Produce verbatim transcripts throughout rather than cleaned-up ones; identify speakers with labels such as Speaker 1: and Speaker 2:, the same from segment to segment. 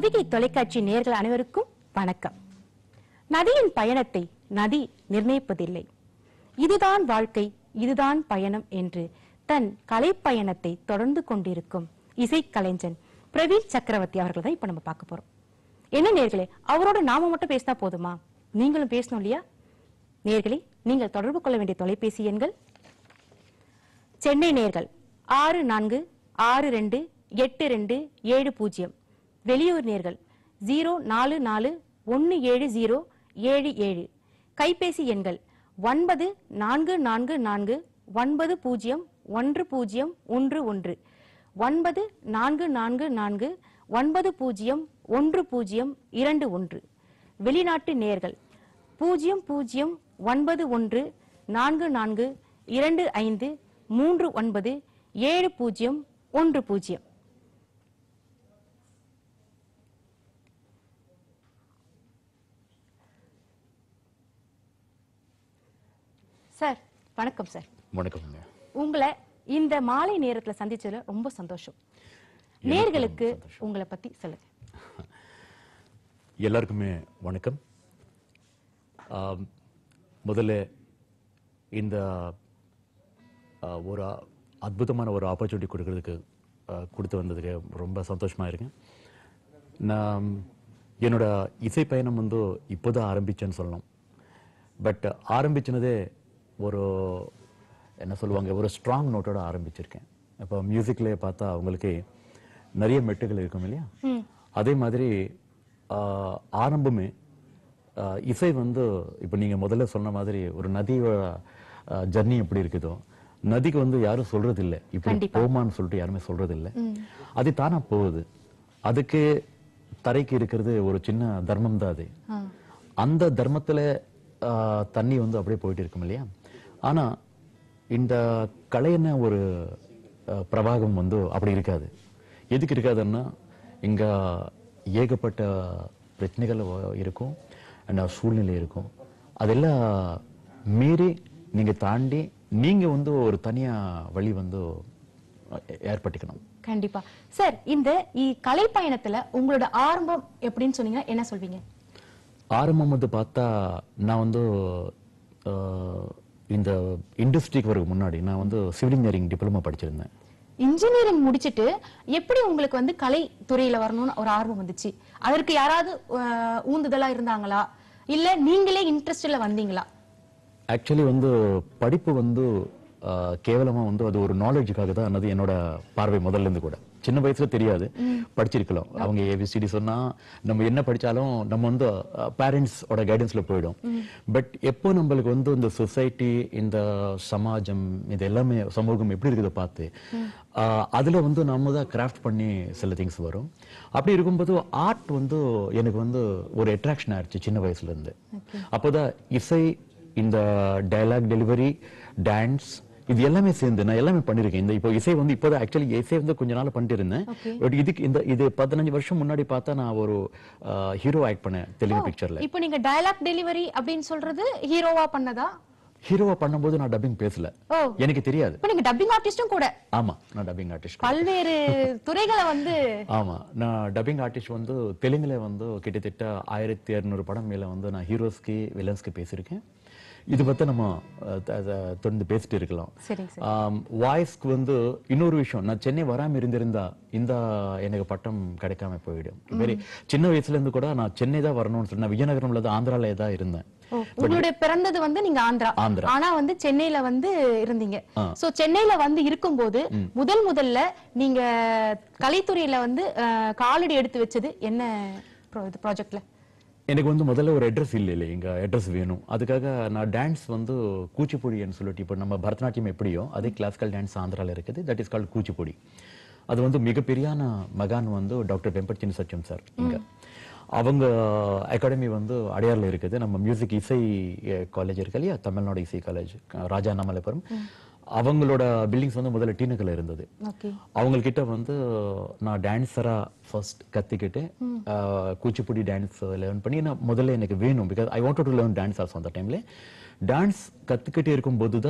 Speaker 1: பொதிகை தொலைக்காட்சி நேயர்கள் அனைவருக்கும் வணக்கம். நதியின் பயணத்தை நதி நிர்ணயிப்பதில்லை. இதுதான் வாழ்க்கை, இதுதான் பயணம் என்று தன் கலை பயணத்தை தொடர்ந்து கொண்டிருக்கும் இசைக்கலைஞன் பிரவீன் சக்கரவர்த்தி அவர்கள் தான் இப்ப நம்ம பார்க்க போறோம். என்ன நேயர்களே, அவரோட நாம மட்டும் பேசினா போதுமா? நீங்களும் பேசணும் இல்லையா? நேயர்களே, நீங்கள் தொடர்பு கொள்ள வேண்டிய தொலைபேசி எண்கள் சென்னை நேயர்கள் ஆறு நான்கு ஆறு ரெண்டு எட்டு ரெண்டு ஏழு பூஜ்ஜியம், வெளியூர் நேர்கள் ஜீரோ நாலு நாலு ஒன்னு ஏழு ஜீரோ ஏழு ஏழு, கைபேசி எண்கள் ஒன்பது நான்கு நான்கு நான்கு ஒன்பது பூஜ்ஜியம் ஒன்று பூஜ்ஜியம் ஒன்று ஒன்று, ஒன்பது நான்கு நான்கு நான்கு ஒன்பது பூஜ்ஜியம் ஒன்று பூஜ்ஜியம் இரண்டு ஒன்று. வெளிநாட்டு நேர்கள் பூஜ்ஜியம் பூஜ்ஜியம் ஒன்பது ஒன்று நான்கு நான்கு இரண்டு ஐந்து மூன்று ஒன்பது ஏழு பூஜ்ஜியம் ஒன்று பூஜ்ஜியம். சார் வணக்கம். சார்
Speaker 2: வணக்கம்.
Speaker 1: உங்களை இந்த மாலை நேரத்துல சந்திச்சதுல ரொம்ப சந்தோஷம். நேர்களுக்கு உங்களை பத்தி சொல்லுங்க.
Speaker 2: எல்லாருக்குமே வணக்கம். முதல்ல இந்த ஒரு அற்புதமான ஒரு ஆப்பர்ச்சுனிட்டி கொடுக்கறதுக்கு கொடுத்து வந்ததுக்கு ரொம்ப சந்தோஷமா இருக்கேன். நான் என்னோட இசை பயணம் வந்து இப்போதான் ஆரம்பிச்சேன்னு சொல்லலாம். பட் ஆரம்பிச்சினதே ஒரு என்ன சொல்லுவாங்க, ஒரு ஸ்ட்ராங் நோட்டோட ஆரம்பிச்சிருக்கேன். இப்போ மியூசிக்லேயே பார்த்தா அவங்களுக்கு நிறைய மெட்டுகள் இருக்கும் இல்லையா? அதே மாதிரி ஆரம்பமே இசை வந்து இப்போ நீங்க முதல்ல சொன்ன மாதிரி ஒரு நதியோட ஜர்னி எப்படி இருக்குதோ, நதிக்கு வந்து யாரும் சொல்றது இல்லை இப்படி போமான்னு சொல்லிட்டு யாருமே சொல்றது இல்லை. அது தானா போகுது. அதுக்கு தரைக்கு இருக்கிறது ஒரு சின்ன தர்மம் தான். அது அந்த தர்மத்துல தண்ணி வந்து அப்படியே போயிட்டு இருக்கும் இல்லையா? ஆனா இந்த கலையான ஒரு பிரவாகம் வந்து அப்படி இருக்காது. எதுக்கு இருக்காதுன்னா, இங்க ஏகப்பட்ட பிரச்சனைகள் இருக்கும், சூழ்நிலை இருக்கும். அதெல்லாம் மீறி நீங்க தாண்டி நீங்க வந்து ஒரு தனியா வழி வந்து ஏற்பட்டுக்கணும்.
Speaker 1: கண்டிப்பா. சார், இந்த கலை பயணத்துல உங்களோட ஆரம்பம் எப்படின்னு சொன்னீங்கன்னா என்ன சொல்வீங்க?
Speaker 2: ஆரம்பம் வந்து பார்த்தா, நான் வந்து இந்த இண்டஸ்ட்ரிக்கு வரக்கு முன்னாடி நான் வந்து சிவில் இன்ஜினியரிங் டிப்ளமோ படிச்சிருந்தேன்.
Speaker 1: இன்ஜினியரிங் முடிச்சிட்டு எப்படி உங்களுக்கு வந்து கலை துறையில வரணும்னு ஒரு ஆர்வம் வந்துச்சு? அதற்கு யாராவது ஊந்துதலா இருந்தாங்களா, இல்ல நீங்களே இன்ட்ரெஸ்ட்ல வந்தீங்களா?
Speaker 2: ஆக்சுவலி வந்து படிப்பு வந்து கேவலமா வந்து அது ஒரு நாலேஜுக்காக தான். அது என்னோட பார்வை முதல்ல இருந்து கூட. சின்ன வயசுல தெரியாது, படிச்சிருக்கலாம். அவங்க ஏபிசிடி சொன்னா நம்ம என்ன படிச்சாலும் நம்ம வந்து பேரண்ட்ஸோட கைடன்ஸ்ல போயிடும். பட் எப்போ நம்மளுக்கு வந்து இந்த சொசைட்டி, இந்த சமாஜம், இது எல்லாமே சமூகம் எப்படி இருக்குதை பார்த்து அதுல வந்து நம்ம தான் கிராஃப்ட் பண்ணி சில திங்ஸ் வரும். அப்படி இருக்கும்போது ஆர்ட் வந்து எனக்கு வந்து ஒரு அட்ராக்ஷன் ஆயிடுச்சு சின்ன வயசுல இருந்து. அப்போதான் இசை, இந்த டயலாக் டெலிவரி, டான்ஸ், இது எல்லாமே சேர்ந்து நான் எல்லாமே பண்ணிருக்கேன். இந்த இப்போ இசை வந்து இப்போதான் ஆக்சுவலி இசை வந்து கொஞ்ச நாள் பண்ணிட்டு இருந்தேன். பட் இதுக்கு இந்த இது பதினஞ்சு வருஷம் முன்னாடி பார்த்தா நான் ஒரு ஹீரோ ஆக்ட் பண்ணேன் தெலுங்கு பிக்சர்ல.
Speaker 1: இப்போ நீங்க டயலாக் டெலிவரி அப்படின்னு சொல்றது ஹீரோவா பண்ணதா?
Speaker 2: ஹீரோவா பண்ணும்போது நான் டப்பிங் பேசல, எனக்கு தெரியாது.
Speaker 1: இப்போ நீங்க டப்பிங் ஆர்டிஸ்டும் கூட?
Speaker 2: ஆமா, நான் டப்பிங் ஆர்டிஸ்ட்.
Speaker 1: பல்வேறு துறைகளை வந்து
Speaker 2: ஆமா, நான் டப்பிங் ஆர்டிஸ்ட் வந்து தெலுங்குல வந்து கிட்டத்தட்ட ஆயிரத்தி இருநூறு படம் மேல வந்து நான் ஹீரோஸ்க்கு வில்லன்ஸ்க்கு பேசியிருக்கேன். இது பத்தி நம்ம தொடர்ந்து பேசிட்டு இருக்கலாம். வாய்ஸ்க்கு வந்து இன்னொரு விஷயம், நான் சென்னை வராம இருந்திருந்தா இந்த எனக்கு பட்டம் கிடைக்காம போயிடும். வெரி சின்ன வயசுல இருந்து கூட நான் சென்னை தான் வரணும்னு சொல்லி நான் விஜயநகரம்ல தான், ஆந்திரால தான் இருந்தேன்.
Speaker 1: உங்களுடைய பிறந்தது வந்து நீங்க ஆந்திரா,
Speaker 2: ஆந்திரா,
Speaker 1: ஆனா வந்து சென்னையில வந்து இருந்தீங்க. சோ சென்னையில வந்து இருக்கும்போது முதல் முதல்ல நீங்க கலைத்துறையில வந்து காலடி எடுத்து வச்சது என்ன ப்ராஜெக்ட்ல?
Speaker 2: எனக்கு வந்து முதல்ல ஒரு அட்ரஸ் இல்லை இல்லை எங்க அட்ரஸ் வேணும். அதுக்காக நான் டான்ஸ் வந்து கூச்சிப்புடின்னு சொல்லிட்டு, இப்போ நம்ம பரதநாட்டியம் எப்படியோ அதே கிளாசிக்கல் டான்ஸ் ஆந்திரால இருக்குது. That is called Kuchipudi. அது வந்து மிகப்பெரியான மகான் வந்து டாக்டர் வெம்பட் சத்யம் சார். இங்க அவங்க அகாடமி வந்து அடையாறுல இருக்குது. நம்ம மியூசிக் இசை காலேஜ் இருக்கு இல்லையா, தமிழ்நாடு இசை காலேஜ், ராஜா அண்ணாமலைபுரம், அவங்களோட பில்டிங்ஸ் வந்து முதல்ல டீனக்கல்ல இருந்தது. அவங்கக்கிட்ட வந்து நான் டான்ஸரா ஃபர்ஸ்ட் கத்துக்கிட்டு கூச்சிப்புடி டான்ஸ் லேர்ன் பண்ணி நான் முதல்ல எனக்கு வேணும், because I wanted to learn dance also. அந்த டைம்ல டான்ஸ் கத்துக்கிட்டே இருக்கும்போது தான்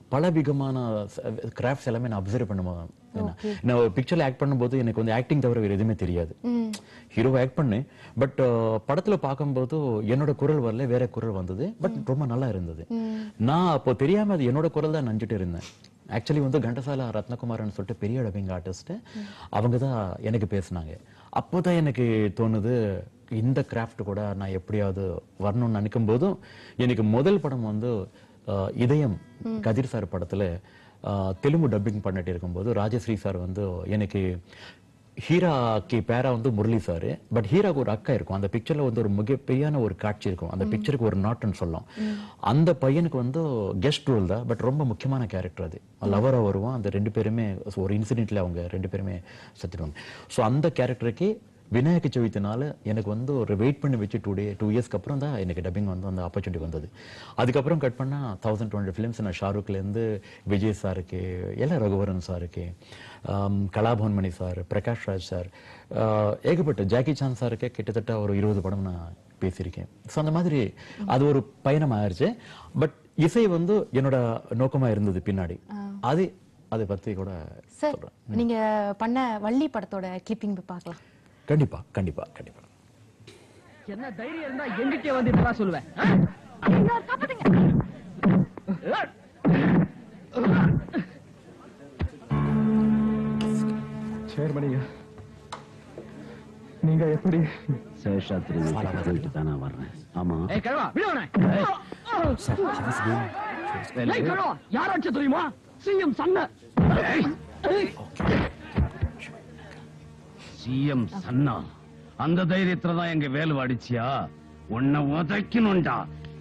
Speaker 2: பல விதமான கிராஃப்ட்ஸ் எல்லாமே நான் அப்சர்வ் பண்ணுவேன். நான் பிக்சர்ல ஆக்ட் பண்ணும்போது எனக்கு வந்து ஆக்டிங் தவிர வேற எதுவுமே தெரியாது. ஹீரோ ஆக்ட் பண்ணேன், பட் படத்துல பார்க்கும்போது என்னோட குரல் வரல, வேற குரல் வந்தது. பட் ரொம்ப நல்லா இருந்தது. நான் அப்போ தெரியாம அது என்னோட குரல் தான் நினைச்சிட்டு இருந்தேன். ஆக்சுவலி வந்து கண்டசாலா ரத்னகுமார்னு சொல்லிட்டு பெரிய டப்பிங் ஆர்டிஸ்ட், அவங்க தான் எனக்கு பேசினாங்க. அப்போதான் எனக்கு தோணுது இந்த கிராஃப்ட் கூட நான் எப்படியாவது வரணும்னு நினைக்கும் போதும் எனக்கு முதல் படம் வந்து இதயம் கதிர் சார் படத்துல தெலுங்கு டப்பிங் பண்ணிட்டு இருக்கும்போது ராஜஸ்ரீ சார் வந்து எனக்கு ஹீராக்கு பேரா வந்து முரளி சார், பட் ஹீராக்கு ஒரு அக்கா இருக்கும். அந்த பிக்சர்ல வந்து ஒரு மிகப்பெரியான ஒரு காட்சி இருக்கும். அந்த பிக்சருக்கு ஒரு நாட்னு சொல்லலாம். அந்த பையனுக்கு வந்து கெஸ்ட் ரோல் தான், பட் ரொம்ப முக்கியமான கேரக்டர். அது லவரா வருவான். அந்த ரெண்டு பேருமே ஒரு இன்சிடென்ட்ல அவங்க ரெண்டு பேருமே செத்துடுவாங்க. ஸோ அந்த கேரக்டருக்கு விநாயக சதுர்த்தினால எனக்கு வந்து ஒரு வெயிட் பண்ணி வச்சு டூ டே டூ இயர்ஸ்க்கு அப்புறம் தான் எனக்கு டப்பிங் வந்து அந்த ஆப்பர்ச்சுனிட்டி வந்தது. அதுக்கப்புறம் கட் பண்ணா தௌசண்ட் டுவெண்ட்டி ஃபிலிம்ஸ் நான் ஷாருக்லேருந்து விஜய் சாருக்கு, எல்லாம் ரகுவரன் சாருக்கு, கலாபவன் மணி சார், பிரகாஷ் ராஜ் சார், ஏகப்பட்ட ஜாக்கி சான் சாருக்கே கிட்டத்தட்ட ஒரு இருபது படம் நான் பேசியிருக்கேன். ஸோ அந்த மாதிரி அது ஒரு பயணம் ஆயிடுச்சு. பட் இசை வந்து என்னோட நோக்கமா இருந்தது பின்னாடி. அது அதை பத்தி கூட
Speaker 1: சொல்றேன். நீங்க பண்ண வள்ளி படத்தோட கிளிப்பிங் பார்க்கலாம்.
Speaker 2: கண்டிப்பா கண்டிப்பா கண்டிப்பா.
Speaker 3: என்ன தைரியம் இருந்தா எங்கிட்டே வந்து இதெல்லாம் சொல்லுவேன். சேர்மணிங்க, நீங்க எப்படி?
Speaker 4: சேஷாத்ரி போயிட்டு தானே வர்றேன். ஆமா
Speaker 3: யாராச்சும் தெரியுமா? சிஎம் சன்ன
Speaker 4: சிஎம் சன்னா. அந்த தைரியத்துல தான் எங்க வேலு அடிச்சியா? உன்னை உதைக்கணும்டா.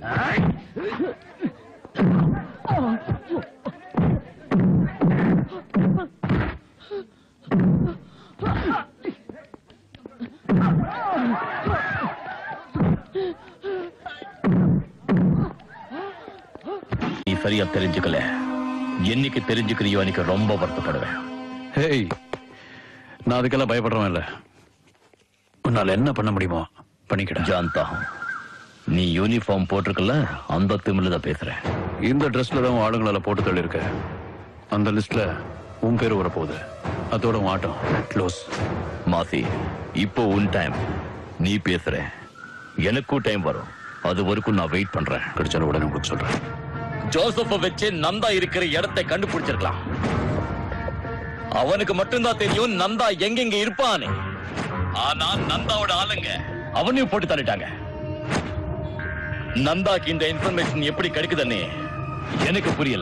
Speaker 5: நீ சரியா தெரிஞ்சுக்கல. என்னைக்கு தெரிஞ்சுக்கிறியோ அன்னைக்கு ரொம்ப வருத்தப்படுவேன்.
Speaker 2: ஹேய், நான் அதுக்கெல்லாம் பயப்படுறவன் இல்ல. உன்னால என்ன பண்ண முடியுமோ பண்ணிக்கிட.
Speaker 5: ஜாந்தா, நீ யூனிஃபார்ம் போட்டிருக்கல, அந்த திமில தான் பேசுறேன்.
Speaker 2: இந்த ட்ரெஸ்ல தான் ஆளுங்களால போட்டு தள்ளி இருக்க. அந்த லிஸ்ட்ல உன் பேரு வர போகுது. அதோட உன் ஆட்டம் க்ளோஸ்.
Speaker 5: மாசி, இப்போ உன் டைம். நீ பேசுற, எனக்கும் டைம் வரும். அது வரைக்கும் நான் வெயிட் பண்றேன்.
Speaker 2: கிடைச்சாலும் உடனே உங்களுக்கு சொல்றேன்.
Speaker 5: ஜோசப்ப வச்சு நந்தா இருக்கிற இடத்தை கண்டுபிடிச்சிருக்கலாம். அவனுக்கு மட்டும்தான் தெரியும் நந்தா எங்கெங்க இருப்பான்னு. ஆனா நந்தாவோட ஆளுங்க அவனையும் போட்டு தள்ளிட்டாங்க. நந்தாக்கு இந்த இன்ஃபர்மேஷன் எப்படி கிடைக்குதுன்னு எனக்கு புரியல.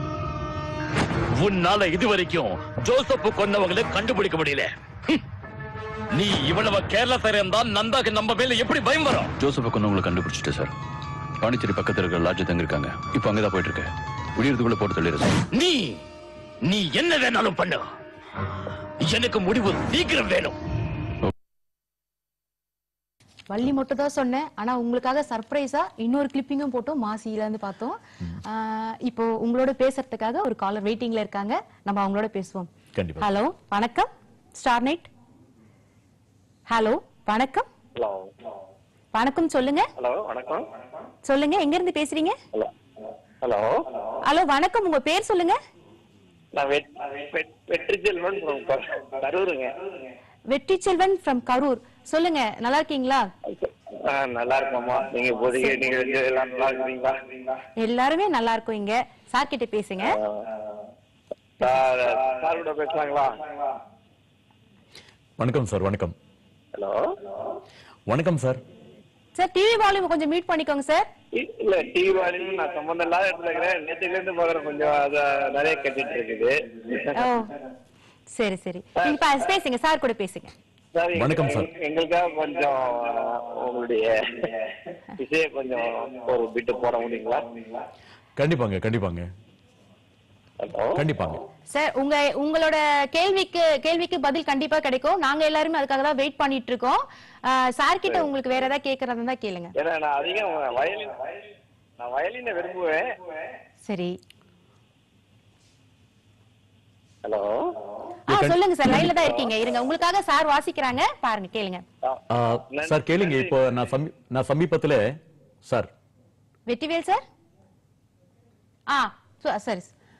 Speaker 5: உன்னால இதுவரைக்கும் ஜோசப் கொன்னவங்களை கண்டுபிடிக்க முடியல. நீ இவ்வளவு கேரளா தரம் தான் நந்தாக்கு நம்ம மேல எப்படி பயம் வரும்?
Speaker 2: ஜோசப்ப கொன்னவங்களை கண்டுபிடிச்சிட்டு சார். பாண்டிச்சேரி பக்கத்துல இருக்கிற லாட்ஜ் தங்க இருக்காங்க. இப்ப அங்கதான் போயிட்டு இருக்க. விடியறதுக்குள்ள போட்டு தள்ளிடு சார்.
Speaker 5: நீ நீ என்ன வேணாலும் பண்ணு. எனக்கு முடிவு சீக்கிரம் வேணும்.
Speaker 1: வள்ளி மட்டும் தான் சொன்னேன். ஆனா உங்களுக்காக சர்ப்ரைஸா இன்னொரு கிளிப்பிங்கும் போட்டோம். மாசியில இருந்து பார்த்தோம். இப்போ உங்களோட பேசுறதுக்காக ஒரு காலர் வெயிட்டிங்ல இருக்காங்க. நம்ம அவங்களோட பேசுவோம். ஹலோ, வணக்கம் ஸ்டார் நைட். ஹலோ, வணக்கம்.
Speaker 6: ஹலோ,
Speaker 1: வணக்கம், சொல்லுங்க.
Speaker 6: ஹலோ, வணக்கம்,
Speaker 1: சொல்லுங்க, எங்க இருந்து பேசுறீங்க?
Speaker 6: ஹலோ,
Speaker 1: ஹலோ, வணக்கம், உங்க பேர் சொல்லுங்க.
Speaker 6: நான் வெற்றி செல்வன் கரூருங்க.
Speaker 1: வெற்றி செல்வன் ஃப்ரம் கரூர். சொல்லுங்க, நல்லா இருக்கீங்களா?
Speaker 6: நல்லா இருக்கோமா. நீங்க இப்போதைக்கு நீங்க எல்லாம் நல்லா இருக்கீங்களா?
Speaker 1: எல்லாருமே நல்லா இருக்கும். இங்க சார் கிட்ட பேசுங்க.
Speaker 6: சார் கூட பேசலாங்களா?
Speaker 2: வணக்கம் சார். வணக்கம்.
Speaker 6: ஹலோ,
Speaker 2: வணக்கம் சார்.
Speaker 1: சார், டிவி வால்யூம் கொஞ்சம் மியூட் பண்ணிக்கோங்க சார்.
Speaker 6: இல்ல, டிவி வால்யூம் நான் சம்பந்தம் இல்லாத இடத்துல இருக்கிறேன். நேற்றுல இருந்து பாக்குறேன், கொஞ்சம் அத நிறைய கட்டிட்டு இருக்குது.
Speaker 1: சரி சரி, நீங்க பேசுங்க, சார் கூட பேசுங்க.
Speaker 2: வணக்கம் சார்.
Speaker 6: எங்களுக்காக கொஞ்சம் உங்களுடைய இசையை கொஞ்சம் ஒரு பிட்டு போட முடியுங்களா?
Speaker 2: கண்டிப்பாங்க கண்டிப்பாங்க கண்டிப்பாங்க
Speaker 1: சார். உங்க உங்களோட கேள்விக்கு கேள்விக்கு பதில் கண்டிப்பா கிடைக்கும். நாங்க எல்லாருமே அதுக்காக தான் வெயிட் பண்ணிட்டு இருக்கோம். சார் கிட்ட உங்களுக்கு வேற ஏதாவது கேக்குறதா இருந்தா கேளுங்க.
Speaker 6: ஏன்னா நான் அதிகம் வயலின் நான் வயலினை விரும்புவேன்.
Speaker 1: சரி.
Speaker 6: ஹலோ,
Speaker 1: சொல்லுங்க சார், லைன்ல தான் இருக்கீங்க. இருங்க, உங்களுக்காக சார் வாசிக்கிறாங்க, பாருங்க, கேளுங்க.
Speaker 2: சார் கேளுங்க. இப்போ நான் நான் சமீபத்துல சார்
Speaker 1: வெற்றிவேல் சார். ஆ சரி.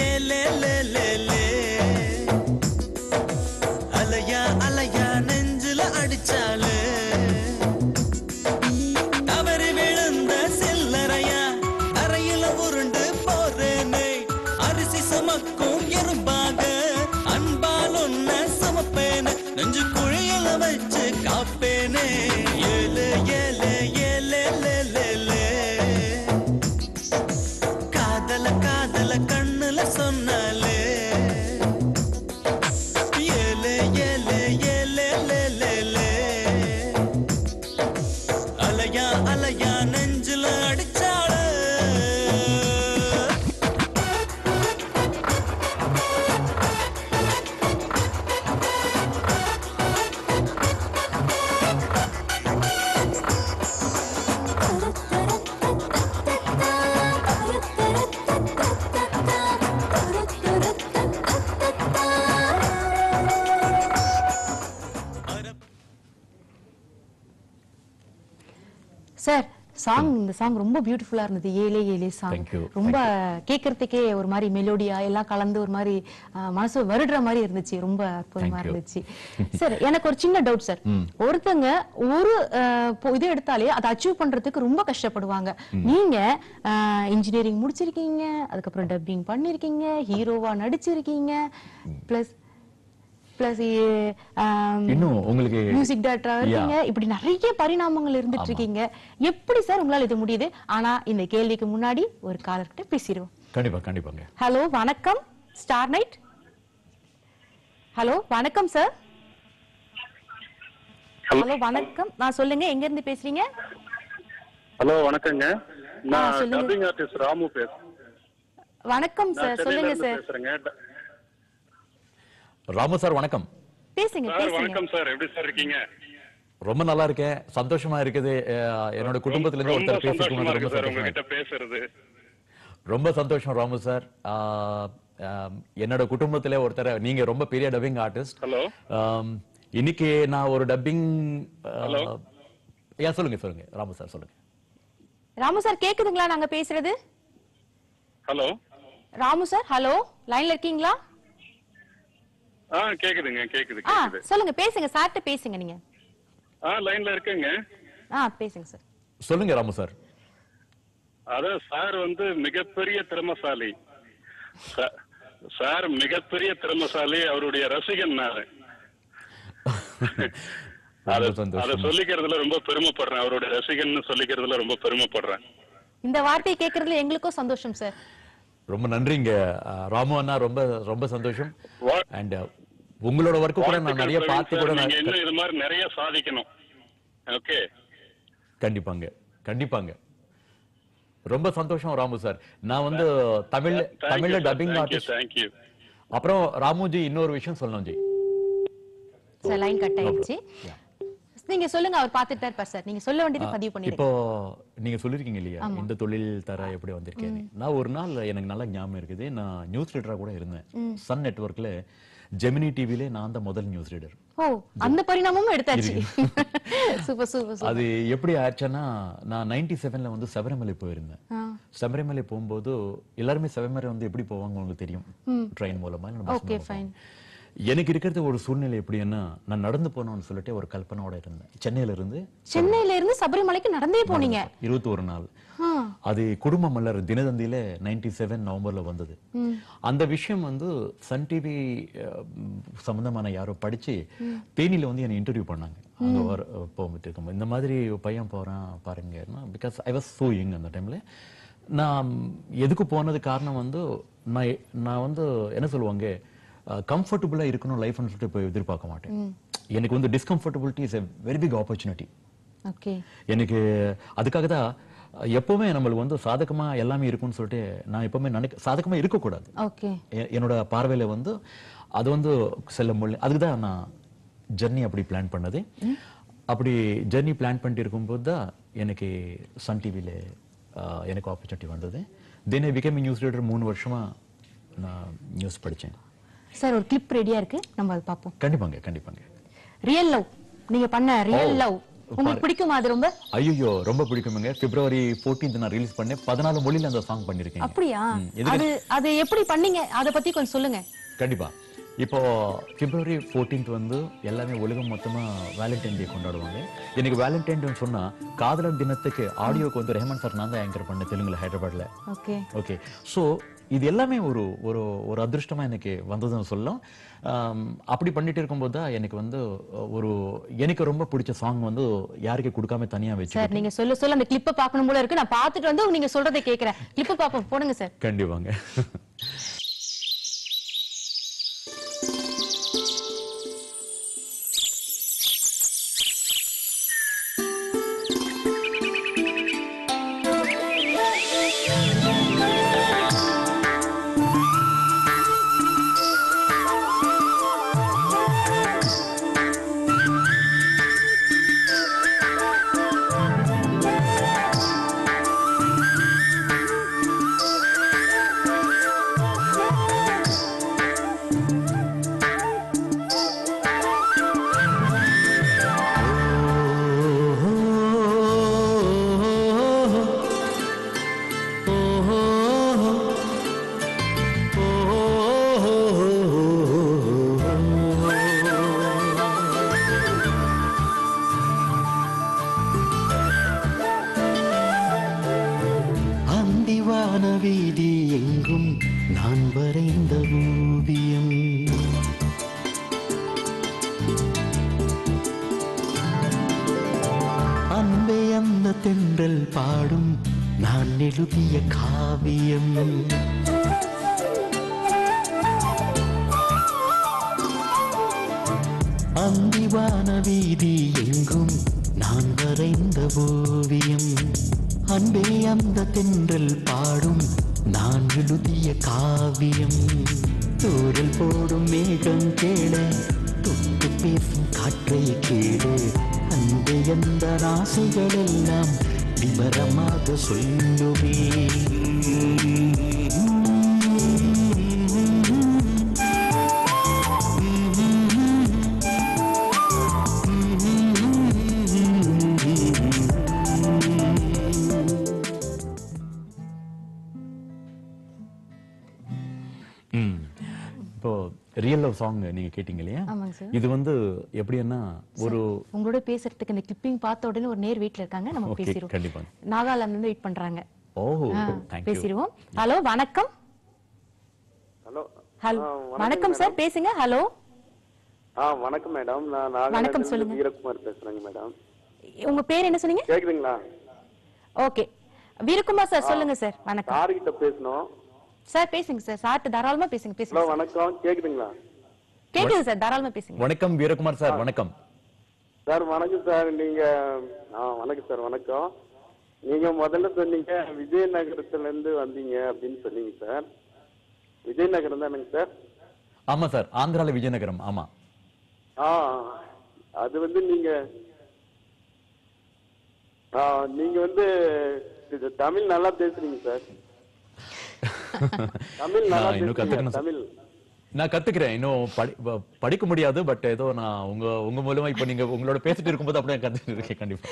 Speaker 7: அலையா அலையா நெஞ்சில அடிச்சாள
Speaker 1: சார் சாங் இந்த சாங் ரொம்ப பியூட்டிஃபுல்லா இருந்தது ஏலே ஏலே சாங்
Speaker 2: Thank you.
Speaker 1: ரொம்ப கேட்கறதுக்கே ஒரு மாதிரி மெலோடியா எல்லாம் கலந்து ஒரு மாதிரி அஹ், மனசு வருடுற மாதிரி இருந்துச்சு ரொம்ப அற்புதமா
Speaker 2: Thank you.
Speaker 1: இருந்துச்சு சார் எனக்கு ஒரு சின்ன டவுட் சார் ஒருத்தங்க ஒரு அஹ், பொ- இது எடுத்தாலே அதை அச்சீவ் பண்றதுக்கு ரொம்ப கஷ்டப்படுவாங்க நீங்க இன்ஜினியரிங் முடிச்சிருக்கீங்க அதுக்கப்புறம் டப்பிங் பண்ணிருக்கீங்க ஹீரோவா நடிச்சிருக்கீங்க பிளஸ் பிளஸ்
Speaker 2: இன்னும் உங்களுக்கு
Speaker 1: மியூசிக் டைரக்டரா இருக்கீங்க இப்படி நிறைய பரிணாமங்கள் இருந்துட்டு இருக்கீங்க எப்படி சார் உங்களால இது முடியுது ஆனா இந்த கேள்விக்கு முன்னாடி ஒரு காலர் கிட்ட பேசிடுவோம்
Speaker 2: கண்டிப்பா கண்டிப்பாங்க
Speaker 1: ஹலோ வணக்கம் ஸ்டார் நைட் ஹலோ வணக்கம் சார் ஹலோ வணக்கம் நான் சொல்லுங்க எங்க இருந்து பேசுறீங்க
Speaker 8: ஹலோ வணக்கங்க நான்
Speaker 1: சொல்லுங்க.
Speaker 8: டப்பிங் ஆர்டிஸ்ட் ராமு பேசுறேன்
Speaker 1: வணக்கம்
Speaker 8: நான்
Speaker 1: சார்
Speaker 8: சென்னையில
Speaker 1: சொல்லுங்க
Speaker 8: இருந்து
Speaker 1: சார்
Speaker 8: பேசுறேங்க ட-
Speaker 2: ராமு சார் வணக்கம்
Speaker 1: பேசுங்க
Speaker 8: சார்
Speaker 1: பேசுங்க
Speaker 8: வணக்கம் சார் எப்படி சார் இருக்கீங்க
Speaker 2: ரொம்ப நல்லா இருக்கேன் சந்தோஷமா இருக்குது அஹ், என்னோட குடும்பத்துல இருந்து
Speaker 8: ரொம்ப
Speaker 2: ஒருத்தர் பேசிட்டு
Speaker 8: சந்தோஷமா
Speaker 2: ரொம்ப
Speaker 8: இருக்கு சார்
Speaker 2: சந்தோஷமா
Speaker 8: உங்ககிட்ட
Speaker 2: இருக்கு.
Speaker 8: பேசுறது
Speaker 2: ரொம்ப சந்தோஷம் ராமு சார் ஆஹ், ஆஹ், என்னோட குடும்பத்திலே ஒருத்தர் நீங்க ரொம்ப பெரிய டப்பிங் ஆர்டிஸ்ட்
Speaker 8: ஹலோ
Speaker 2: இன்னைக்கு நான் ஒரு டப்பிங்
Speaker 8: Hello.
Speaker 2: ஏன் சொல்லுங்க சொல்லுங்க ராமு சார் சொல்லுங்க
Speaker 1: ராமு சார் கேக்குதுங்களா நாங்க பேசுறது
Speaker 8: ஹலோ
Speaker 1: ராமு சார் ஹலோ லைன்ல இருக்கீங்களா
Speaker 8: ஆ கேக்குதுங்க கேக்குது
Speaker 1: ஆ
Speaker 8: கேக்குது
Speaker 1: சொல்லுங்க பேசுங்க சார்ட்ட பேசுங்க நீங்க
Speaker 8: ஆ லைன்ல இருக்கேங்க
Speaker 1: ஆ பேசுங்க சார்
Speaker 2: சொல்லுங்க ராமு சார்
Speaker 8: அதான் சார் வந்து மிகப்பெரிய திறமசாலி சா- சார் மிகப்பெரிய திறமசாலி அவருடைய ரசிகன் நானு அத
Speaker 2: ரொம்ப சந்தோஷம்.
Speaker 8: அத சொல்லிக்கிறதுல ரொம்ப பெருமைப்படுறேன் அவருடைய ரசிகன் சொல்லிக்கிறதுல ரொம்ப பெருமைப்படுறேன்
Speaker 1: இந்த வார்த்தையை கேட்கறதுல எங்களுக்கும் சந்தோஷம் சார்
Speaker 2: ரொம்ப நன்றிங்க அஹ், ராமு அண்ணா ரொம்ப ரொம்ப சந்தோஷம்
Speaker 8: வா-
Speaker 2: அண்ட் உங்களோட ஒர்க்கு கூட நான் நிறைய
Speaker 8: வாழ்த்துக்கள்
Speaker 2: பார்த்து
Speaker 8: பிரவீன்
Speaker 2: கூட
Speaker 8: சார்.
Speaker 2: நான்
Speaker 8: நீங்க இன்னும் இது மாதிரி நிறைய சாதிக்கணும் ஓகே
Speaker 2: கண்டிப்பாங்க கண்டிப்பாங்க ரொம்ப சந்தோஷம் ராமு சார் நான் வந்து தமிழ் தமிழ்ல டப்பிங் ஆர்டிஸ்ட்
Speaker 8: தேங்க்யூ
Speaker 2: அப்புறம் ராமுஜி இன்னொரு விஷயம் சொல்லணும் ஜி
Speaker 1: சார் லைன் கட் ஆயிடுச்சு நீங்க சொல்லுங்க அவர் பார்த்துட்டு தான் இருப்பார் சார் நீங்க சொல்ல வேண்டியது பதிவு பண்ணிடுங்க
Speaker 2: இப்போ நீங்க சொல்லிருக்கீங்க இல்லையா இந்த தொழில் தர எப்படி வந்திருக்கேன் நான் ஒரு நாள் எனக்கு நல்லா ஞாபகம் இருக்குது நான் நியூஸ் ரீடரா கூட இருந்தேன் சன் நெட்வொர்க்ல ஜெமினி டிவில நான் தான் முதல் நியூஸ் ரீடர்
Speaker 1: ஓ அந்த பரிணாமமும் எடுத்தாச்சு சூப்பர் சூப்பர் சூப்பர்
Speaker 2: அது எப்படி ஆச்சுன்னா நான் நைன்டி செவன்ல வந்து சபரிமலை போயிருந்தேன் சபரிமலை போகும்போது எல்லாருமே சபரிமலை வந்து எப்படி போவாங்க உங்களுக்கு தெரியும் ட்ரெயின் மூலமா இல்ல bus
Speaker 1: ஓகே
Speaker 2: மூலமா.
Speaker 1: ஃபைன்
Speaker 2: எனக்கு இருக்கிறது ஒரு சூழ்நிலை எப்படின்னா நான் நடந்து போனோம்னு சொல்லிட்டு ஒரு கல்பனோட இருந்தேன் சென்னையில இருந்து
Speaker 1: சென்னையில இருந்து சபரிமலைக்கு நடந்தே போனீங்க
Speaker 2: இருபத்தி ஒரு நாள்
Speaker 1: ஆ,
Speaker 2: அது குடும்ப மலர் தினதந்தியில நைன்டி செவன் நவம்பர்ல வந்தது அந்த விஷயம் வந்து சன் டிவி சம்பந்தமான யாரோ படிச்சு தேனியில வந்து என்ன இன்டர்வியூ பண்ணாங்க அங்க வர போகும்போது இருக்கும்போது இந்த மாதிரி பையன் போறான் பாருங்கன்னா because I was so young அந்த டைம்ல நான் எதுக்கு போனது காரணம் வந்து நான் நான் வந்து என்ன சொல்லுவாங்க கம்ஃபர்டபுளா இருக்கணும் லைஃப்னு சொல்லிட்டு போய் எதிர்பார்க்க மாட்டேன் எனக்கு வந்து discomfortability is a very big opportunity
Speaker 1: okay
Speaker 2: எனக்கு அதுக்காக தான் எப்பவுமே நம்மளுக்கு வந்து சாதகமா எல்லாமே இருக்கும்னு சொல்லிட்டு நான் எப்பவுமே நினைக்க சாதகமா இருக்கக்கூடாது
Speaker 1: ஓகே
Speaker 2: எ- என்னோட பார்வையில வந்து அது வந்து செல்ல முடியல அதுக்கு தான் நான் ஜெர்னி அப்படி பிளான் பண்ணது அப்படி ஜெர்னி பிளான் பண்ணிட்டு இருக்கும்போது தான் எனக்கு சன் டிவியில எனக்கு ஆப்பர்ச்சுனிட்டி வந்தது then I became news reader மூணு வருஷமா நான் நியூஸ் படிச்சேன்
Speaker 1: சார் ஒரு கிளிப் ரெடியா இருக்கு நம்ம அதை பார்ப்போம்
Speaker 2: கண்டிப்பாங்க கண்டிப்பாங்க
Speaker 1: ரியல் லவ் நீங்க பண்ண ரியல்
Speaker 2: ஓ.
Speaker 1: லவ் உங்களுக்கு பிடிக்குமா அது ரொம்ப
Speaker 2: ஐயோ ரொம்ப பிடிக்குமுங்க பிப்ரவரி பதினான்கு நான் ரிலீஸ் பண்ணேன் பதினாலு மொழியில அந்த சாங் பண்ணிருக்கேன்
Speaker 1: அப்படியா
Speaker 2: ம், எதுக்கு-
Speaker 1: அது அது எப்படி பண்ணீங்க அத பத்தி கொஞ்சம் சொல்லுங்க
Speaker 2: கண்டிப்பா இப்போ பிப்ரவரி பதினான்கு வந்து எல்லாமே உலகம் மொத்தமா வேலண்டைன் டே கொண்டாடுவாங்க எனக்கு வேலண்டைன் டே சொன்னா காதலர் தினத்துக்கு ஆடியோக்கு வந்து ரெஹமான் சார் நான் தான் ஆங்கர் பண்ணேன் தெலுங்குல ஹைதராபாத்ல
Speaker 1: ஓகே
Speaker 2: ஓகே ஸோ இது எல்லாமே ஒரு ஒரு ஒரு அதிர்ஷ்டமா எனக்கு வந்ததுன்னு சொல்லலாம் ஆம், அப்படி பண்ணிட்டு இருக்கும்போது தான் எனக்கு வந்து ஒரு எனக்கு ரொம்ப பிடிச்ச சாங் வந்து யாருக்கு கொடுக்காம தனியா வச்சு
Speaker 1: சார் நீங்க சொல்ல சொல்ல அந்த கிளிப்ப பார்க்கணும் போல இருக்கு நான் பார்த்துட்டு வந்து நீங்க சொல்றதை கேக்குறேன் கிளிப்ப பாப்போம் போடுங்க சார்
Speaker 2: கண்டிப்பாங்க
Speaker 9: வானவீதி எங்கும் நான் வரைந்த ஓவியம். அன்பே அந்த தென்றல் பாடும் நான் எழுதிய காவியம். அந்திவான வீதி எங்கும் நான் வரைந்த ஓவியம். அன்பே அந்த தென்றல் பாடும் நான் எழுதிய காவியம். தூரல் போடும் மேகம் கேள தொட்டு பேசும் காற்றை கேளு. அன்பே அந்த ஆசைகள் எல்லாம் விவரமாக சொல்லுவே.
Speaker 2: இப்போ ரியல் லவ் சாங் நீங்க கேட்டீங்க இல்லையா? இது வந்து எப்படின்னா ஒரு
Speaker 1: உங்களோட பேசுறதுக்கு இந்த கிளிப்பிங் பார்த்த உடனே ஒரு நேர் வீட்ல இருக்காங்க, நம்ம பேசிடுவோம்.
Speaker 2: கண்டிப்பா
Speaker 1: நாகாலாந்துல இருந்து வெயிட் பண்றாங்க.
Speaker 2: Oh thank you.
Speaker 1: பேசிடுவோம். ஹலோ வணக்கம்.
Speaker 10: ஹலோ
Speaker 1: ஹலோ வணக்கம் சார், பேசுங்க. ஹலோ
Speaker 10: ஆ வணக்கம் மேடம். நான் நாகாலாந்துல இருந்து வீரகுமார் பேசுறேங்க மேடம்.
Speaker 1: உங்க பேர் என்ன சொன்னீங்க?
Speaker 10: கேக்குதுங்களா?
Speaker 1: ஓகே வீரகுமார் சார் சொல்லுங்க சார். வணக்கம்.
Speaker 10: சார் கிட்ட பேசணும்
Speaker 1: சார். பேசுங்க சார், சார்ட்ட தாராளமா பேசுங்க. பேசுங்க.
Speaker 10: ஹலோ வணக்கம், கேக்குதுங்களா?
Speaker 1: கேக்குது சார், தாராளமா பேசுங்க.
Speaker 2: வணக்கம் வீரகுமார் சார். வணக்கம்
Speaker 10: சார். வணக்கம் சார். நீங்க ஆ வணக்கம் சார். வணக்கம். நீங்க முதல்ல சொன்னீங்க விஜயநகரத்துல இருந்து வந்தீங்க அப்படின்னு சொன்னீங்க சார். விஜயநகரம் தானுங்க சார்?
Speaker 2: ஆமா சார், ஆந்திரால விஜயநகரம். ஆமா.
Speaker 10: ஆ அது வந்து நீங்க ஆ நீங்க வந்து தமிழ் நல்லா பேசுறீங்க சார். தமிழ் நல்லா பேசுறீங்க. தமிழ்
Speaker 2: நான் கத்துக்கிறேன். இன்னும் படிக்க முடியாது, பட் ஏதோ நான் உங்க உங்க மூலமா இப்ப நீங்க உங்களோட பேசிட்டு இருக்கும்போது அப்படியே கத்துட்டு இருக்கேன். கண்டிப்பா.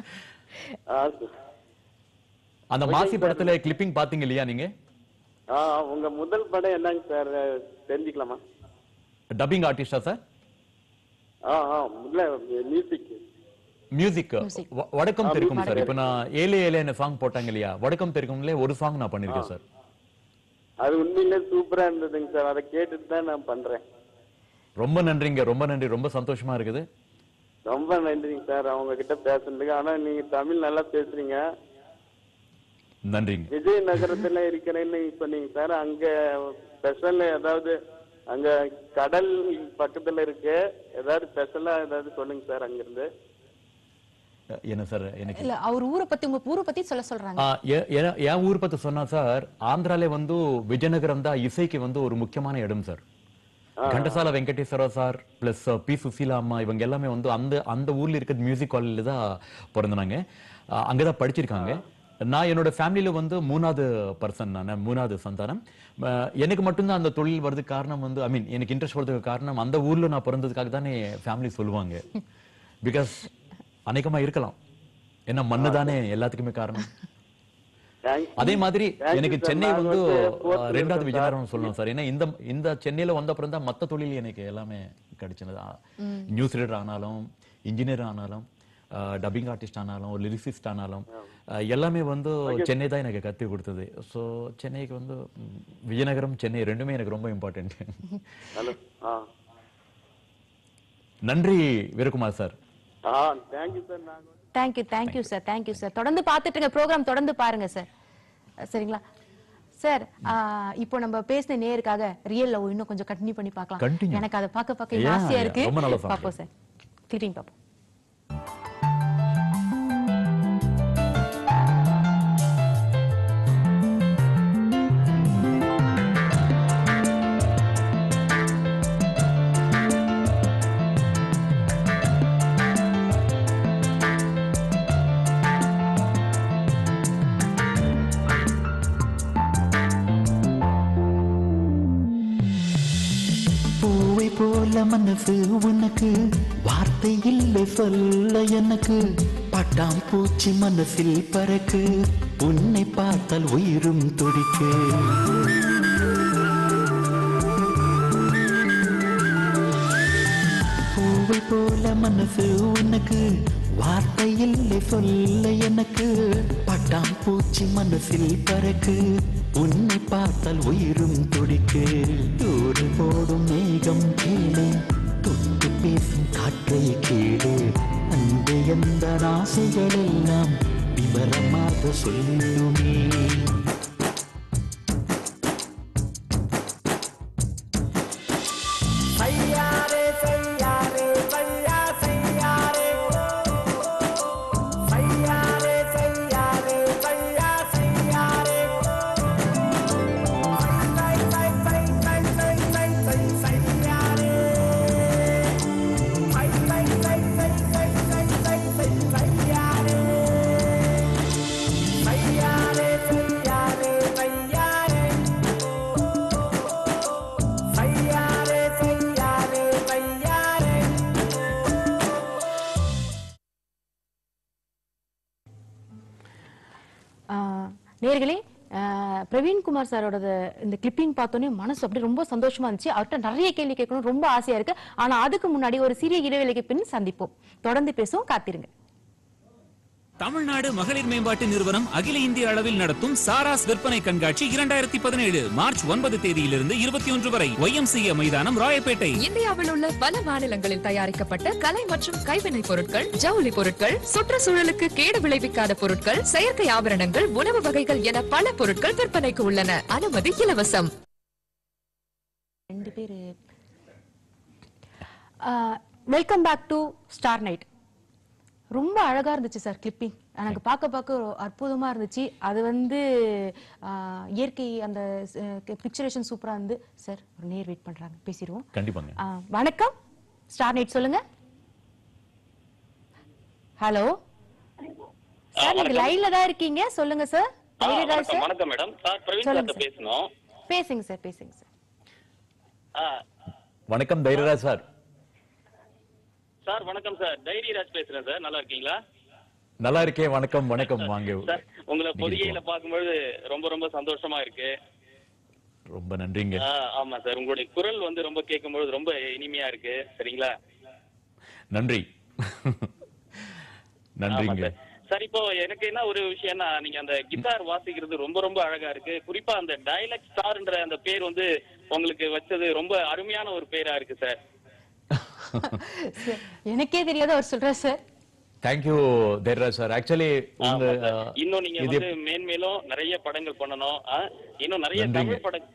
Speaker 2: அந்த மாசி படத்துல கிளிப்பிங் பாத்தீங்க இல்லையா நீங்க?
Speaker 10: ஆ உங்க முதல் படம் என்னங்க சார் தெரிஞ்சுக்கலாமா?
Speaker 2: Dubbing ஆர்டிஸ்டா sir?
Speaker 10: ஆ ஆ முதல்ல மியூசிக்
Speaker 2: மியூசிக் வடக்கம் தெரிக்கும் சார். இப்ப நான் ஏலே ஏலே சாங் போட்டாங்க இல்லையா, வடக்கம் தெரிக்கும்ல ஒரு சாங் நான் பண்ணிருக்கேன் சார்.
Speaker 10: அது உண்மையிலே சூப்பரா இருந்ததுங்க சார். அதை கேட்டுட்டு தான் நான் பண்றேன்.
Speaker 2: ரொம்ப நன்றிங்க, ரொம்ப நன்றி. ரொம்ப சந்தோஷமா இருக்குது.
Speaker 10: ரொம்ப நன்றிங்க சார் அவங்க கிட்ட பேசுறதுக்கு. ஆனா நீங்க தமிழ் நல்லா பேசுறீங்க.
Speaker 2: நன்றிங்க.
Speaker 10: விஜயநகரத்துல இருக்கிறேன்னு சொன்னீங்க சார். அங்க ஸ்பெஷல் ஏதாவது அங்க கடல் பக்கத்துல இருக்கு, ஏதாவது ஸ்பெஷலா ஏதாவது சொல்லுங்க சார் அங்க இருந்து.
Speaker 2: என்ன சார் எனக்கு
Speaker 1: இல்ல அவர் ஊரை பத்தி உங்க ஊரை பத்தி சொல்ல சொல்றாங்க.
Speaker 2: என் ஊர் பத்தி சொன்னா சார், ஆந்திரால வந்து விஜயநகரம் தான் இசைக்கு வந்து ஒரு முக்கியமான இடம் sir. Ghantasala Venkateswara sir plus P Susheela அம்மா இவங்க எல்லாமே வந்து அந்த அந்த ஊர்ல இருக்கிற மியூசிக் காலேஜ்ல தான் பிறந்தாங்க, அங்கதான் படிச்சிருக்காங்க. நான் என்னோட ஃபேமிலியில வந்து மூணாவது பர்சன், நான் மூணாவது சந்தானம். எனக்கு மட்டும்தான் அந்த தொழில் வர்றதுக்கு காரணம் வந்து ஐ மீன் எனக்கு இன்ட்ரெஸ்ட் வர்றதுக்கு காரணம் அந்த ஊர்ல நான் பிறந்ததுக்காக தானே ஃபேமிலி சொல்லுவாங்க. பிகாஸ் அநேகமா இருக்கலாம், ஏன்னா மண்ணு தானே எல்லாத்துக்குமே காரணம். அதே மாதிரி எனக்கு சென்னை வந்து ரெண்டாவது விஜயநகரம் சொல்லணும் சார். ஏன்னா இந்த இந்த சென்னையில வந்த அப்புறம் தான் மத்த தொழில் எனக்கு எல்லாமே கிடைச்சது. நியூஸ் ரீடர் ஆனாலும், இன்ஜினியர் ஆனாலும், டப்பிங் ஆர்டிஸ்ட் ஆனாலும், லிரிசிஸ்ட் ஆனாலும் எல்லாமே வந்து சென்னை தான் எனக்கு கத்து கொடுத்தது. ஸோ சென்னைக்கு வந்து விஜயநகரம் சென்னை ரெண்டுமே எனக்கு ரொம்ப இம்பார்ட்டன்ட். நன்றி Veerakumar sir.
Speaker 1: Thank you thank you sir. Thank you sir. தொடர்ந்து பார்த்துட்டுங்க ப்ரோக்ராம், தொடர்ந்து பாருங்க சார். சரிங்களா சார்? இப்போ நம்ம பேசின நேருக்காக ரியல் லவ் இன்னும் கொஞ்சம் கண்டினியூ பண்ணி பார்க்கலாம். எனக்கு அதை பார்க்க பார்க்க ஆசையா இருக்கு. பார்ப்போம் சார், கிளிப்பிங் பார்ப்போம்.
Speaker 9: போல மனசு உனக்கு வார்த்தை இல்லை சொல்ல எனக்கு. பட்டாம் பூச்சி மனசில் பறக்கு, உன்னை பார்த்தால் உயிரும் துடிக்கு. பூவை போல மனசு உனக்கு வார்த்தை இல்லை சொல்ல எனக்கு பட்டாம் பூச்சி மனசில் பறக்கு உன்னை பார்த்தால் உயிரும் துடிக்கு தூறு போடும் மேகம் கேளு தொட்டு பேசும் காற்றை கேளு அந்த எந்த ஆசைகள் எல்லாம் விவரமாக சொல்லுமே
Speaker 1: நேயர்களே, பிரவீன்குமார் சாரோட இந்த கிளிப்பிங் பார்த்தோன்னே மனசு அப்படி ரொம்ப சந்தோஷமா இருந்துச்சு. அவர்கிட்ட நிறைய கேள்வி கேட்கணும் ரொம்ப ஆசையா இருக்கு. ஆனா அதுக்கு முன்னாடி ஒரு சிறிய இடைவேளைக்கு பின் சந்திப்போம். தொடர்ந்து பேசுவோம், காத்திருங்க.
Speaker 11: தமிழ்நாடு மகளிர் மேம்பாட்டு நிறுவனம் அகில இந்திய அளவில் நடத்தும் சாராஸ் விற்பனை கண்காட்சி இரண்டாயிரத்தி பதினேழு மார்ச் ஒன்பது தேதியிலிருந்து இருபத்தி ஒன்று வரை ஒய்எம்சிஏ மைதானம், ராயப்பேட்டை.
Speaker 12: இந்தியாவில் உள்ள பல மாநிலங்களில் தயாரிக்கப்பட்ட கலை மற்றும் கைவினை பொருட்கள், ஜவுளி பொருட்கள், சுற்றுச்சூழலுக்கு கேடு விளைவிக்காத பொருட்கள், செயற்கை ஆபரணங்கள், உணவு வகைகள் என பல பொருட்கள் விற்பனைக்கு உள்ளன. அனுமதி இலவசம்.
Speaker 1: ரெண்டு பேரு welcome back to star night. ரொம்ப அழகா இருந்துச்சு சார் கிளிப்பிங். எனக்கு பார்க்க பார்க்க அற்புதமா இருந்துச்சு. அது வந்து இயற்கை அந்த பிக்சரேஷன் சூப்பரா இருந்து. சார் ஒரு நேர் வெயிட் பண்றாங்க, பேசிடுவோம்.
Speaker 2: கண்டிப்பாங்க.
Speaker 1: வணக்கம் ஸ்டார் நைட், சொல்லுங்க. ஹலோ சார், நீங்க லைன்ல தான் இருக்கீங்க, சொல்லுங்க சார்.
Speaker 13: வணக்கம் மேடம். சார் பிரவீன் சார் பேசணும்.
Speaker 1: பேசுங்க சார், பேசுங்க சார்.
Speaker 2: வணக்கம் தைரியராஜ் சார்.
Speaker 13: சார் வணக்கம் சார், தைரியராஜ் பேசுறேன் சார். நல்லா இருக்கீங்களா?
Speaker 2: நல்லா இருக்கேன். வணக்கம் வணக்கம். வாங்க
Speaker 13: சார், உங்களை பொதிகையில பாக்கும்போது ரொம்ப ரொம்ப சந்தோஷமா இருக்கு.
Speaker 2: ரொம்ப நன்றிங்க.
Speaker 13: ஆமா சார், உங்களுடைய குரல் வந்து ரொம்ப கேட்கும்போது ரொம்ப இனிமையா இருக்கு. சரிங்களா?
Speaker 2: நன்றி. நன்றிங்க
Speaker 13: சார். இப்போ எனக்கு என்ன ஒரு விஷயம்னா, நீங்க அந்த கிட்டார் வாசிக்கிறது ரொம்ப ரொம்ப அழகா இருக்கு. குறிப்பா அந்த டயலாக் ஸ்டார்ன்ற அந்த பேர் வந்து உங்களுக்கு வச்சது ரொம்ப அருமையான ஒரு பேரா இருக்கு சார்.
Speaker 1: எனக்கே தெரியாத அவர் சொல்றார் sir.
Speaker 2: Thank you Dhairiyaraj sir. Actually உங்க
Speaker 13: இன்னும் நீங்க வந்து மேன்மேலும் நிறைய படங்கள் பண்ணணும். இன்னும் நிறைய தமிழ் படங்கள்.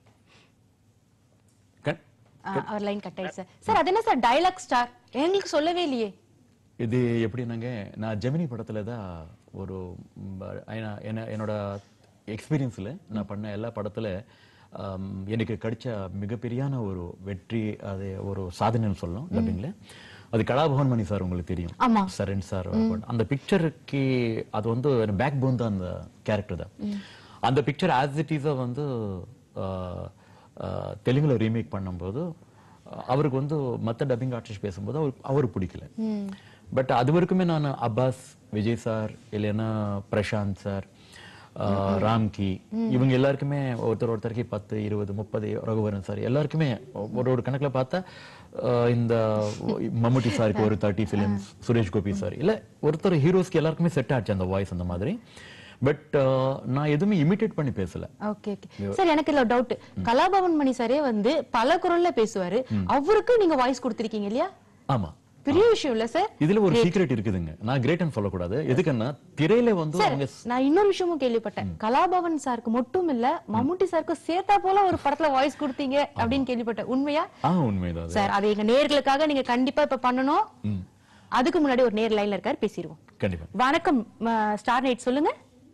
Speaker 1: அவர் லைன் கட் ஆயிடுச்சு சார். சார் அது என்ன சார் டயலாக் ஸ்டார், எங்களுக்கு சொல்லவே இல்லையே.
Speaker 2: இது எப்படின்னாங்க, நான் ஜெமினி படத்துல தான் ஒரு என்னோட எக்ஸ்பீரியன்ஸ்ல நான் பண்ண எல்லா படத்துல எனக்கு கிடைச்ச மிகப்பெரியான ஒரு வெற்றி, அது ஒரு சாதனைன்னு சொல்லலாம் டப்பிங்ல. அது கலாபவன் மணி சார் உங்களுக்கு தெரியும், சரண் சார். அந்த பிக்சருக்கு அது வந்து பேக் போன் தான் அந்த கேரக்டர் தான். அந்த பிக்சர் ஆஸ் இட் இஸ் வந்து தெலுங்குல ரீமேக் பண்ணும்போது அவருக்கு வந்து மற்ற டப்பிங் ஆர்டிஸ்ட் பேசும்போது அவருக்கு அவருக்கு பிடிக்கல. பட் அது வரைக்குமே நான் அப்பாஸ், விஜய் சார், இல்லைன்னா பிரசாந்த் சார், ராம்கி, இவங்க எல்லாருக்குமே ஒருத்தர் ஒருத்தருக்கு பத்து இருபது முப்பது ரகுவரன் சார் எல்லாருக்குமே ஒரு ஒரு கணக்குல பார்த்தா இந்த மம்முட்டி சாருக்கு ஒரு thirty films, Suresh Gopi sir இல்ல ஒருத்தர் ஹீரோஸ்க்கு எல்லாருக்குமே செட் ஆச்சு அந்த வாய்ஸ் அந்த மாதிரி. பட் நான் எதுவுமே இமிட்டேட் பண்ணி பேசல.
Speaker 1: ஓகே ஓகே சார், எனக்கு இல்ல டவுட். கலாபவன் மணி சாரே வந்து பல குரல்ல பேசுவாரு, அவருக்கு நீங்க வாய்ஸ் கொடுத்திருக்கீங்க இல்லையா?
Speaker 2: ஆமா,
Speaker 1: பெரிய விஷயம் இல்ல சார்.
Speaker 2: இதுல ஒரு சீக்ரெட் இருக்குதுங்க. நான் கிரேட்னு சொல்லக்கூடாது. எதுக்குன்னா திரையில வந்து
Speaker 1: நான் இன்னொரு விஷயமும் கேள்விப்பட்டேன். கலாபவன் சாருக்கு மட்டும் இல்ல மம்முட்டி சாருக்கு சேர்த்தா போல ஒரு படத்துல வாய்ஸ் கொடுத்தீங்க அப்படின்னு கேள்விப்பட்டேன். உண்மையா?
Speaker 2: உண்மைதான்
Speaker 1: சார். அதை எங்க நேயர்களுக்காக நீங்க கண்டிப்பா இப்ப பண்ணணும். அதுக்கு முன்னாடி ஒரு நேர் லைன்ல இருக்காரு, பேசிடுவோம்.
Speaker 2: கண்டிப்பா.
Speaker 1: வணக்கம் ஸ்டார் நைட், சொல்லுங்க.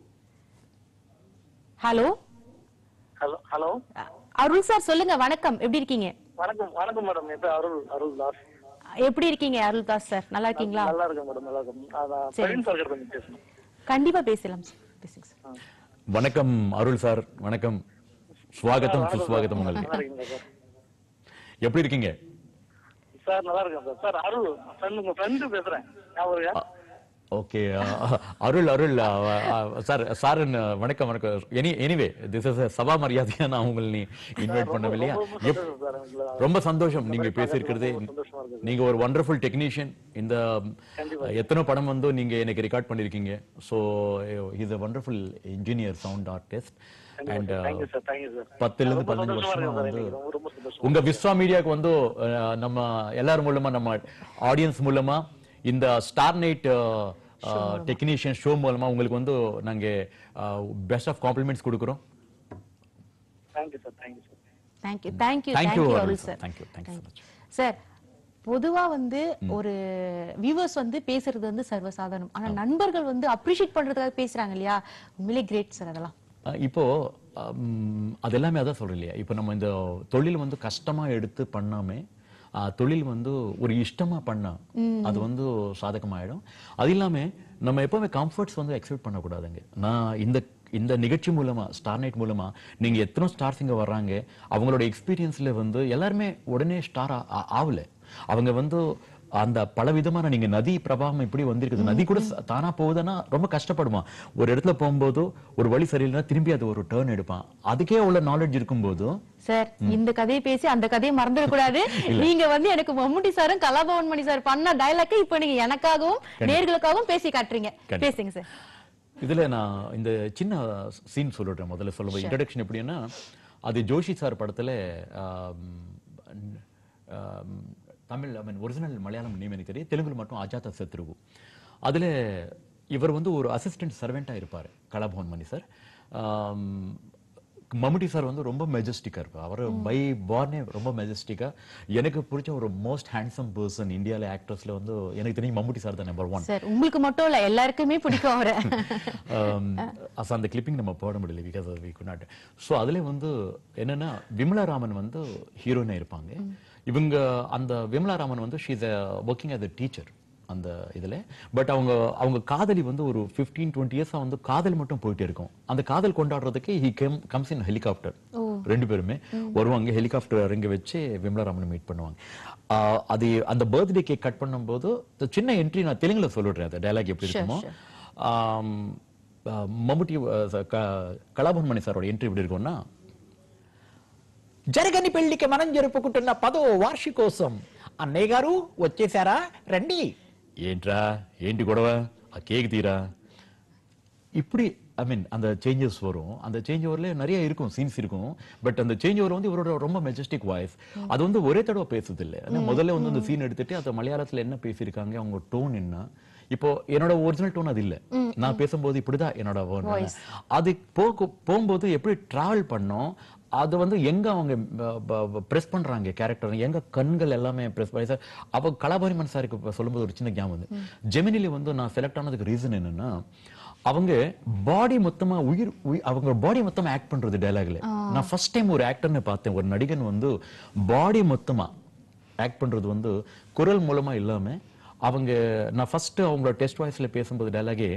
Speaker 1: Hello
Speaker 6: hello hello
Speaker 1: Arul sir, சொல்லுங்க. வணக்கம், எப்படி இருக்கீங்க?
Speaker 6: வணக்கம் வணக்கம் மேடம். என் பேர் அருள் அருள் தாஸ்.
Speaker 1: எப்படி இருக்கீங்க அருள் தாஸ் சார்? நல்லா இருக்கீங்களா?
Speaker 6: நல்லா இருக்கேன் மேடம், நல்லா இருக்கேன். பிரவீன் சார் கிட்ட கொஞ்சம் பேசணும்.
Speaker 1: கண்டிப்பா பேசலாம் சார், பேசுங்க சார்.
Speaker 2: வணக்கம் அருள் சார். வணக்கம், ஸ்வாகத்தம் சுஸ்வாகத்தம் உங்களுக்கு. எப்படி இருக்கீங்க
Speaker 6: சார்? நல்லா இருக்கேன் சார். சார் அருள் ஃப்ரெண்ட், உங்க ஃப்ரெண்ட் பேசுறேன். ஞாபகம் இருக்கா?
Speaker 2: Okay Arul Arul sir sir வணக்கம் வணக்கம் any anyway this is Saba மரியாதையா நான் உங்களை நீ இன்வைட் பண்ணவில்லையா ரொம்ப சந்தோஷம் நீங்க பேசியிருக்கிறதே நீங்க ஒரு வண்டர்ஃபுல் டெக்னீஷியன் இந்த எத்தனை படம் வந்து நீங்க எனக்கு ரெக்கார்ட் பண்ணிருக்கீங்க so is a wonderful engineer sound artist and பத்துல இருந்து பதினஞ்சு வருஷமா வந்து உங்க விஸ்வா மீடியாக்கு வந்து நம்ம எல்லாரும் மூலமா நம்ம ஆடியன்ஸ் மூலமா இந்த ஸ்டார் நைட் டெக்னீஷியன் ஷோ மூலமா உங்களுக்கு வந்து நாங்க பெஸ்ட் ஆஃப் காம்ப்ளிமெண்ட்ஸ் கொடுக்கிறோம்.
Speaker 6: Thank you sir, thank you sir.
Speaker 1: Thank you, thank you, thank you all sir.
Speaker 2: Thank you, thank you so much.
Speaker 1: Sir, பொதுவா வந்து ஒரு வியூவர்ஸ் வந்து பேசுறது வந்து சர்வசாதாரணம். ஆனா நண்பர்கள் வந்து அப்ரிஷியேட் பண்றதுக்காக பேசுறாங்க இல்லையா, உண்மையிலே கிரேட் சார் அதெல்லாம்.
Speaker 2: இப்போ அது எல்லாமே அதான் சொல்றேன் இல்லையா, இப்போ நம்ம இந்த தொழில் வந்து கஷ்டமா எடுத்து பண்ணாமே தொழில் வந்து ஒரு இஷ்டமா பண்ணா அது வந்து சாதகமாயிடும். அது இல்லாம நம்ம எப்பவுமே கம்ஃபர்ட்ஸ் வந்து எக்ஸ்பெக்ட் பண்ணக்கூடாதுங்க. நான் இந்த இந்த நிகழ்ச்சி மூலமா ஸ்டார் நைட் மூலமா நீங்க எத்தனை ஸ்டார்ஸ் இங்க வர்றாங்க, அவங்களோட எக்ஸ்பீரியன்ஸ்ல வந்து எல்லாருமே உடனே ஸ்டார் ஆகல. அவங்க வந்து அந்த பல விதமான நீங்க நதி பிரபாவம் இப்படி வந்திருக்குது, நதி கூட தானா போகுதுன்னா ரொம்ப கஷ்டப்படுமா. ஒரு இடத்துல போகும்போது ஒரு வழி சரியில்லைன்னா திரும்பி அது ஒரு டர்ன் எடுப்பான். அதுக்கே உள்ள நாலேஜ் இருக்கும் போதும்
Speaker 1: சார் இந்த கதையை பேசி அந்த கதையை மறந்துட கூடாது. நீங்க வந்து எனக்கு மம்முட்டி சாரும் கலாபவன் மணி சார் பண்ண டயலாக் இப்ப நீங்க எனக்காகவும் நேர்களுக்காகவும் பேசி காட்டுறீங்க. பேசுங்க சார்.
Speaker 2: இதுல நான் இந்த சின்ன சீன் சொல்லிடுறேன். முதல்ல சொல்லுவேன் இன்ட்ரடக்ஷன் எப்படின்னா, அது ஜோஷி சார் படத்துல Tamil I mean original Malayalam name எனக்கு தெரியும், தெலுங்குல மட்டும் அஜாதா சத்ருகு. அதுல இவர் வந்து ஒரு அசிஸ்டன்ட் சர்வெண்டா இருப்பாரு கலாபவன் மணி சார். மம்முட்டி சார் வந்து ரொம்ப மெஜஸ்டிக்கா இருப்பார். அவர் பை பார்னே ரொம்ப மெஜஸ்டிக்கா. எனக்கு பிடிச்ச ஒரு மோஸ்ட் ஹேண்ட்ஸம் பர்சன் இந்தியால ஆக்டர்ஸ்ல வந்து எனக்கு தெரியும் மம்முட்டி சார் தான் நம்பர் ஒன்.
Speaker 1: சார் உங்களுக்கு மட்டும் இல்ல எல்லாருக்குமே பிடிக்கும் அவரை.
Speaker 2: அஸ் அந்த கிளிப்பிங் நம்ம போட முடியல because we could not. So அதுல வந்து என்னன்னா விமலா ராமன் வந்து ஹீரோயினா இருப்பாங்க. இவங்க அந்த விமலா ராமன் வந்து she is working as a teacher அந்த இதுல. பட் அவங்க அவங்க காதலி வந்து ஒரு பிப்டீன் டுவெண்ட்டி இயர்ஸா வந்து காதல் மட்டும் போயிட்டே இருக்கும். அந்த காதல் கொண்டாடுறதுக்கு he come comes in helicopter. ரெண்டு பேருமே வருவாங்க, ஹெலிகாப்டர் இறங்க வச்சு விமலா ராமன் மீட் பண்ணுவாங்க. அது அந்த பர்த்டே கேக் கட் பண்ணும்போது சின்ன என்ட்ரி நான் தெலுங்குல சொல்லிடுறேன். அந்த டயலாக் எப்படி இருக்குமோ, மம்முட்டி கலாபவன் மணி சாரோட என்ட்ரி எப்படி இருக்கும்னா,
Speaker 14: జరగని పెళ్లికి మనం జరుపుకుంటున్న పదో వార్షికోత్సవం అన్నయ్య గారు వచ్చేసారా రండి.
Speaker 2: ఏంట్రా ఏంటి గొడవ, ఆ కేక్ తీరా, இப்படி ஐ மீன் அந்த சேஞ்சஸ் வரும். அந்த சேஞ்ச் ஓவர்ல நிறைய இருக்கும், சீன்ஸ் இருக்கும். பட் அந்த சேஞ்ச் ஓவர் வந்து இவரோட ரொம்ப மெஜஸ்டிக் வாய்ஸ். அது வந்து ஒரே தடவை பேசுது இல்லை. முதல்ல வந்து அந்த சீன் எடுத்துட்டு அந்த மலையாளத்துல என்ன பேசியிருக்காங்க, அவங்க டோன் என்ன. இப்போ என்னோட ஒரிஜினல் டோன் அது இல்ல, நான் பேசும்போது இப்படிதான் என்னோட அது போகும்போது எப்படி டிராவல் பண்ணோம், அது வந்து எங்க அவங்க பிரஸ் பண்றாங்க கேரக்டர், எங்க கண்கள் எல்லாமே பிரஸ் பண்ணி சார். அப்போ கலாபவன் சாருக்கு சொல்லும்போது ஒரு சின்ன ஞாபகம் வந்து ஜெமினில வந்து நான் செலக்ட் ஆனதுக்கு ரீசன் என்னன்னா, அவங்க பாடி மொத்தமா உயிர் அவங்க பாடி மொத்தமா ஆக்ட் பண்றது டயலாக்ல. நான் ஃபர்ஸ்ட் டைம் ஒரு ஆக்டர்னு பார்த்தேன், ஒரு நடிகன் வந்து பாடி மொத்தமா ஆக்ட் பண்றது வந்து குரல் மூலமா இல்லாம அவங்க. நான் ஃபர்ஸ்ட் அவங்களோட டெஸ்ட் வாய்ஸ்ல பேசும்போது டயலாகே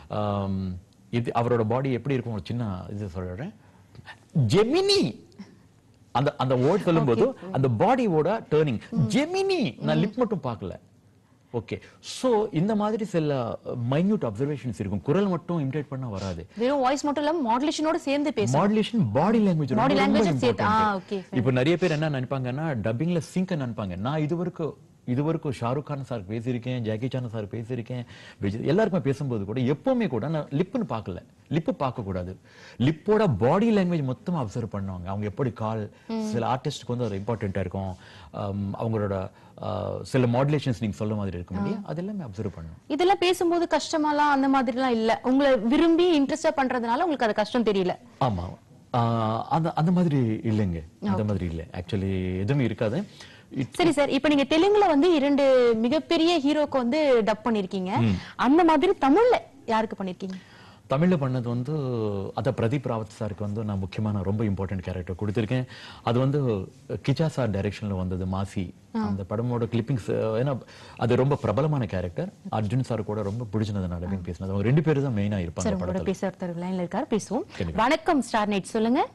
Speaker 2: இது அவரோட பாடி எப்படி இருக்கும் ஒரு சின்ன இது சொல்றேன். ஜெமினி அந்த அந்த வேர்ட் சொல்லும்போது அந்த பாடியோட டர்னிங் ஜெமினி, நான் லிப் மட்டும் பார்க்கல. ஓகே, சோ இந்த மாதிரி சில மைன்யூட் அப்சர்வேஷன்ஸ் இருக்கும். குரல் மட்டும் இமிடேட் பண்ண வராது,
Speaker 1: வெறும் வாய்ஸ் மட்டும் இல்ல மாடுலேஷனோட சேர்ந்து பேசணும்.
Speaker 2: Modulation body language
Speaker 1: body language சேர்த்து. ஆ ஓகே.
Speaker 2: இப்போ நிறைய பேர் என்ன நினைப்பாங்கன்னா டப்பிங்ல சிங்க் நினைப்பாங்க. நான் இதுவரைக்கும் இதுவரைக்கும் ஷாருக் கான் சார் பேசியிருக்கேன், ஜாக்கி சான் சார் பேசியிருக்கேன், எல்லாருக்குமே பேசும்போது கூட எப்பவுமே கூட நான் லிப்னு பார்க்கல. லிப்பு பார்க்க கூடாது, லிப்போட பாடி லாங்குவேஜ் மொத்தம் அப்சர்வ் பண்ணுவாங்க. அவங்க எப்படி கால், சில ஆர்டிஸ்டுக்கு வந்து அது இம்பார்ட்டண்டா இருக்கும். அவங்களோட சில மாடுலேஷன்ஸ் நீங்க சொல்ல மாதிரி இருக்கும் இல்லையா, அது எல்லாமே அப்சர்வ் பண்ணுவோம்.
Speaker 1: இதெல்லாம் பேசும்போது கஷ்டமாலாம் அந்த மாதிரிலாம் இல்ல, உங்களை விரும்பி இன்ட்ரெஸ்டா பண்றதுனால உங்களுக்கு அது கஷ்டம் தெரியல.
Speaker 2: ஆமா, அந்த அந்த மாதிரி இல்லைங்க, அந்த மாதிரி இல்லை. ஆக்சுவலி எதுவுமே இருக்காது.
Speaker 1: சரி சார், இப்ப நீங்க தெலுங்குல வந்து இரண்டு மிகப்பெரிய ஹீரோக்கு வந்து டப் பண்ணிருக்கீங்க. அந்த மாதிரி தமிழ்ல யாருக்கு பண்ணிருக்கீங்க?
Speaker 2: தமிழ்ல பண்ணது வந்து அத பிரதீப் ராவத் சாருக்கு வந்து நான் முக்கியமான ரொம்ப இம்பார்ட்டன்ட் கேரக்டர் கொடுத்திருக்கேன். அது வந்து கிச்சா சார் டைரக்ஷன்ல வந்தது மாசி. அந்த படமோட கிளிப்பிங்ஸ் ஏன்னா அது ரொம்ப பிரபலமான கேரக்டர். அர்ஜுன் சார் கூட ரொம்ப பிடிச்சதுனால பேசினது. அவங்க ரெண்டு பேரும் தான் மெயினா இருப்பாங்க படத்துல.
Speaker 1: பேசுறவர் லைன்ல இருக்கார், பேசுவோம். வணக்கம் ஸ்டார் நைட், சொல்லுங்க.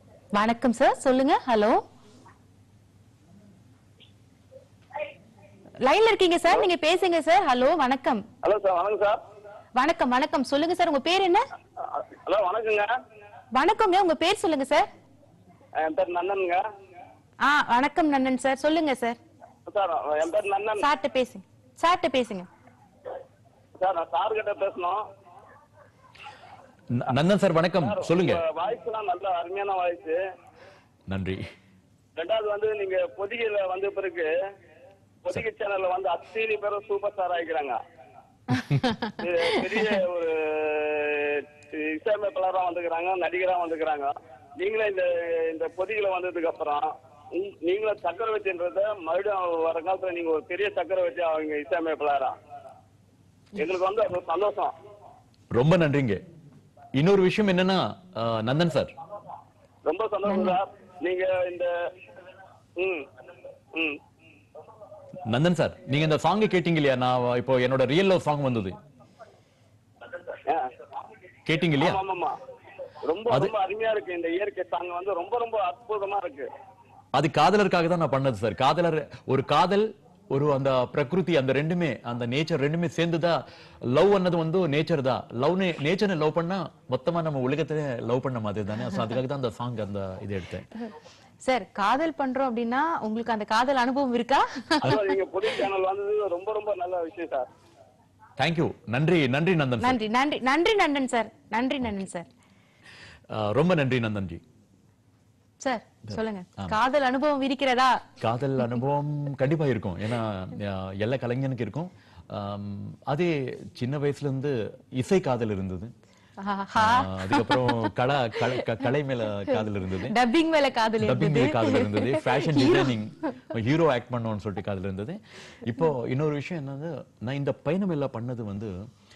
Speaker 1: வணக்கம் சார், சொல்லுங்க. ஹலோ லைன்ல இருக்கீங்க சார், நீங்க பேசுங்க சார். ஹலோ வணக்கம்.
Speaker 10: ஹலோ சார், வணக்கம் சார்.
Speaker 1: வணக்கம் வணக்கம், சொல்லுங்க சார், உங்க பேர் என்ன?
Speaker 10: ஹலோ வணக்கங்க.
Speaker 1: வணக்கங்க, உங்க பேர் சொல்லுங்க சார்.
Speaker 10: என் பேர் நந்தனுங்க.
Speaker 1: ஆ வணக்கம் நந்தன் சார், சொல்லுங்க சார்.
Speaker 10: சார் என் பேர் நந்தன்.
Speaker 1: சார்ட்ட பேசுங்க, சார்ட்ட பேசுங்க.
Speaker 10: சார் நான் சார் கிட்ட பேசணும்.
Speaker 2: நந்தன் சார் வணக்கம், சொல்லுங்க.
Speaker 10: வாய்ஸ் எல்லாம் நல்ல அருமையான வாய்ஸ்.
Speaker 2: நன்றி.
Speaker 10: ரெண்டாவது வந்து நீங்க பொதிகையில வந்த பிறகு பொதிகை சேனல்ல வந்து அத்தனை பேரும் சூப்பர் ஸ்டார் ஆகிக்கிறாங்க. பெரிய ஒரு இசையமைப்பாளரா வந்துக்கிறாங்க, நடிகரா வந்துக்கிறாங்க. நீங்களே இந்த இந்த பொதிகையில வந்ததுக்கு அப்புறம் நீங்களும் சக்கரவர்த்தின்றத மறுபடியும் வர காலத்துல நீங்க ஒரு பெரிய சக்கரவர்த்தி அவங்க இசையமைப்பாளரா. எங்களுக்கு வந்து அது சந்தோஷம்.
Speaker 2: ரொம்ப நன்றிங்க. இன்னொரு விஷயம் என்னன்னா நந்தன் சார்,
Speaker 10: ரொம்ப சந்தோஷம் சார். நீங்க இந்த ம் ம்
Speaker 2: நந்தன் சார், நீங்க இந்த சாங் கேட்டீங்க இல்லையா? நான் இப்போ என்னோட ரியல் லவ் சாங் வந்தது, கேட்டீங்க இல்லையா?
Speaker 10: ஆமாமா, ரொம்ப ரொம்ப அருமையா இருக்கு. இந்த இயற்கை சாங் வந்து ரொம்ப ரொம்ப அற்புதமா இருக்கு.
Speaker 2: அது காதலருக்காக தான் நான் பண்ணது சார். காதலர், ஒரு காதல், ஒரு அந்த பிரகிருதி, அந்த ரெண்டுமே, அந்த நேச்சர் ரெண்டுமே சேர்ந்துதான் லவ் பண்ணது வந்து நேச்சர் தான். லவ் நேச்சரை லவ் பண்ணா மொத்தமா நம்ம உலகத்திலே லவ் பண்ண மாதிரி தானே. அதுக்காக தான் அந்த சாங் அந்த இது எடுத்தேன்.
Speaker 1: சார் காதல் பண்றோம் அப்படின்னா உங்களுக்கு அந்த காதல் அனுபவம் இருக்கா?
Speaker 10: நீங்க புதிய சேனல் வந்தது ரொம்ப ரொம்ப நல்ல விஷயம் சார்.
Speaker 2: தேங்க்யூ, நன்றி நன்றி நந்தன்.
Speaker 1: நன்றி நன்றி நன்றி நந்தன் சார், நன்றி நந்தன் சார்,
Speaker 2: ரொம்ப நன்றி நந்தன் ஜி.
Speaker 1: சார் சொல்லுங்க, காதல் அனுபவம் இருக்கிறதா?
Speaker 2: காதல் அனுபவம் கண்டிப்பா இருக்கும். ஏன்னா எல்லா கலைஞனுக்கு இருக்கும். அதே சின்ன வயசுல இருந்து இசை காதல் இருந்தது. அதுக்கப்புறம் கலை கலை மேல காதல் இருந்தது, டப்பிங் மேல காதல் டப்பிங் மேல காதல் இருந்தது, ஃபேஷன் டிசைனிங், ஹீரோ ஆக்ட் பண்ணணும்னு சொல்லிட்டு காதல் இருந்தது. இப்போ இன்னொரு விஷயம் என்னது, நான் இந்த பயணம் எல்லாம் பண்ணது வந்து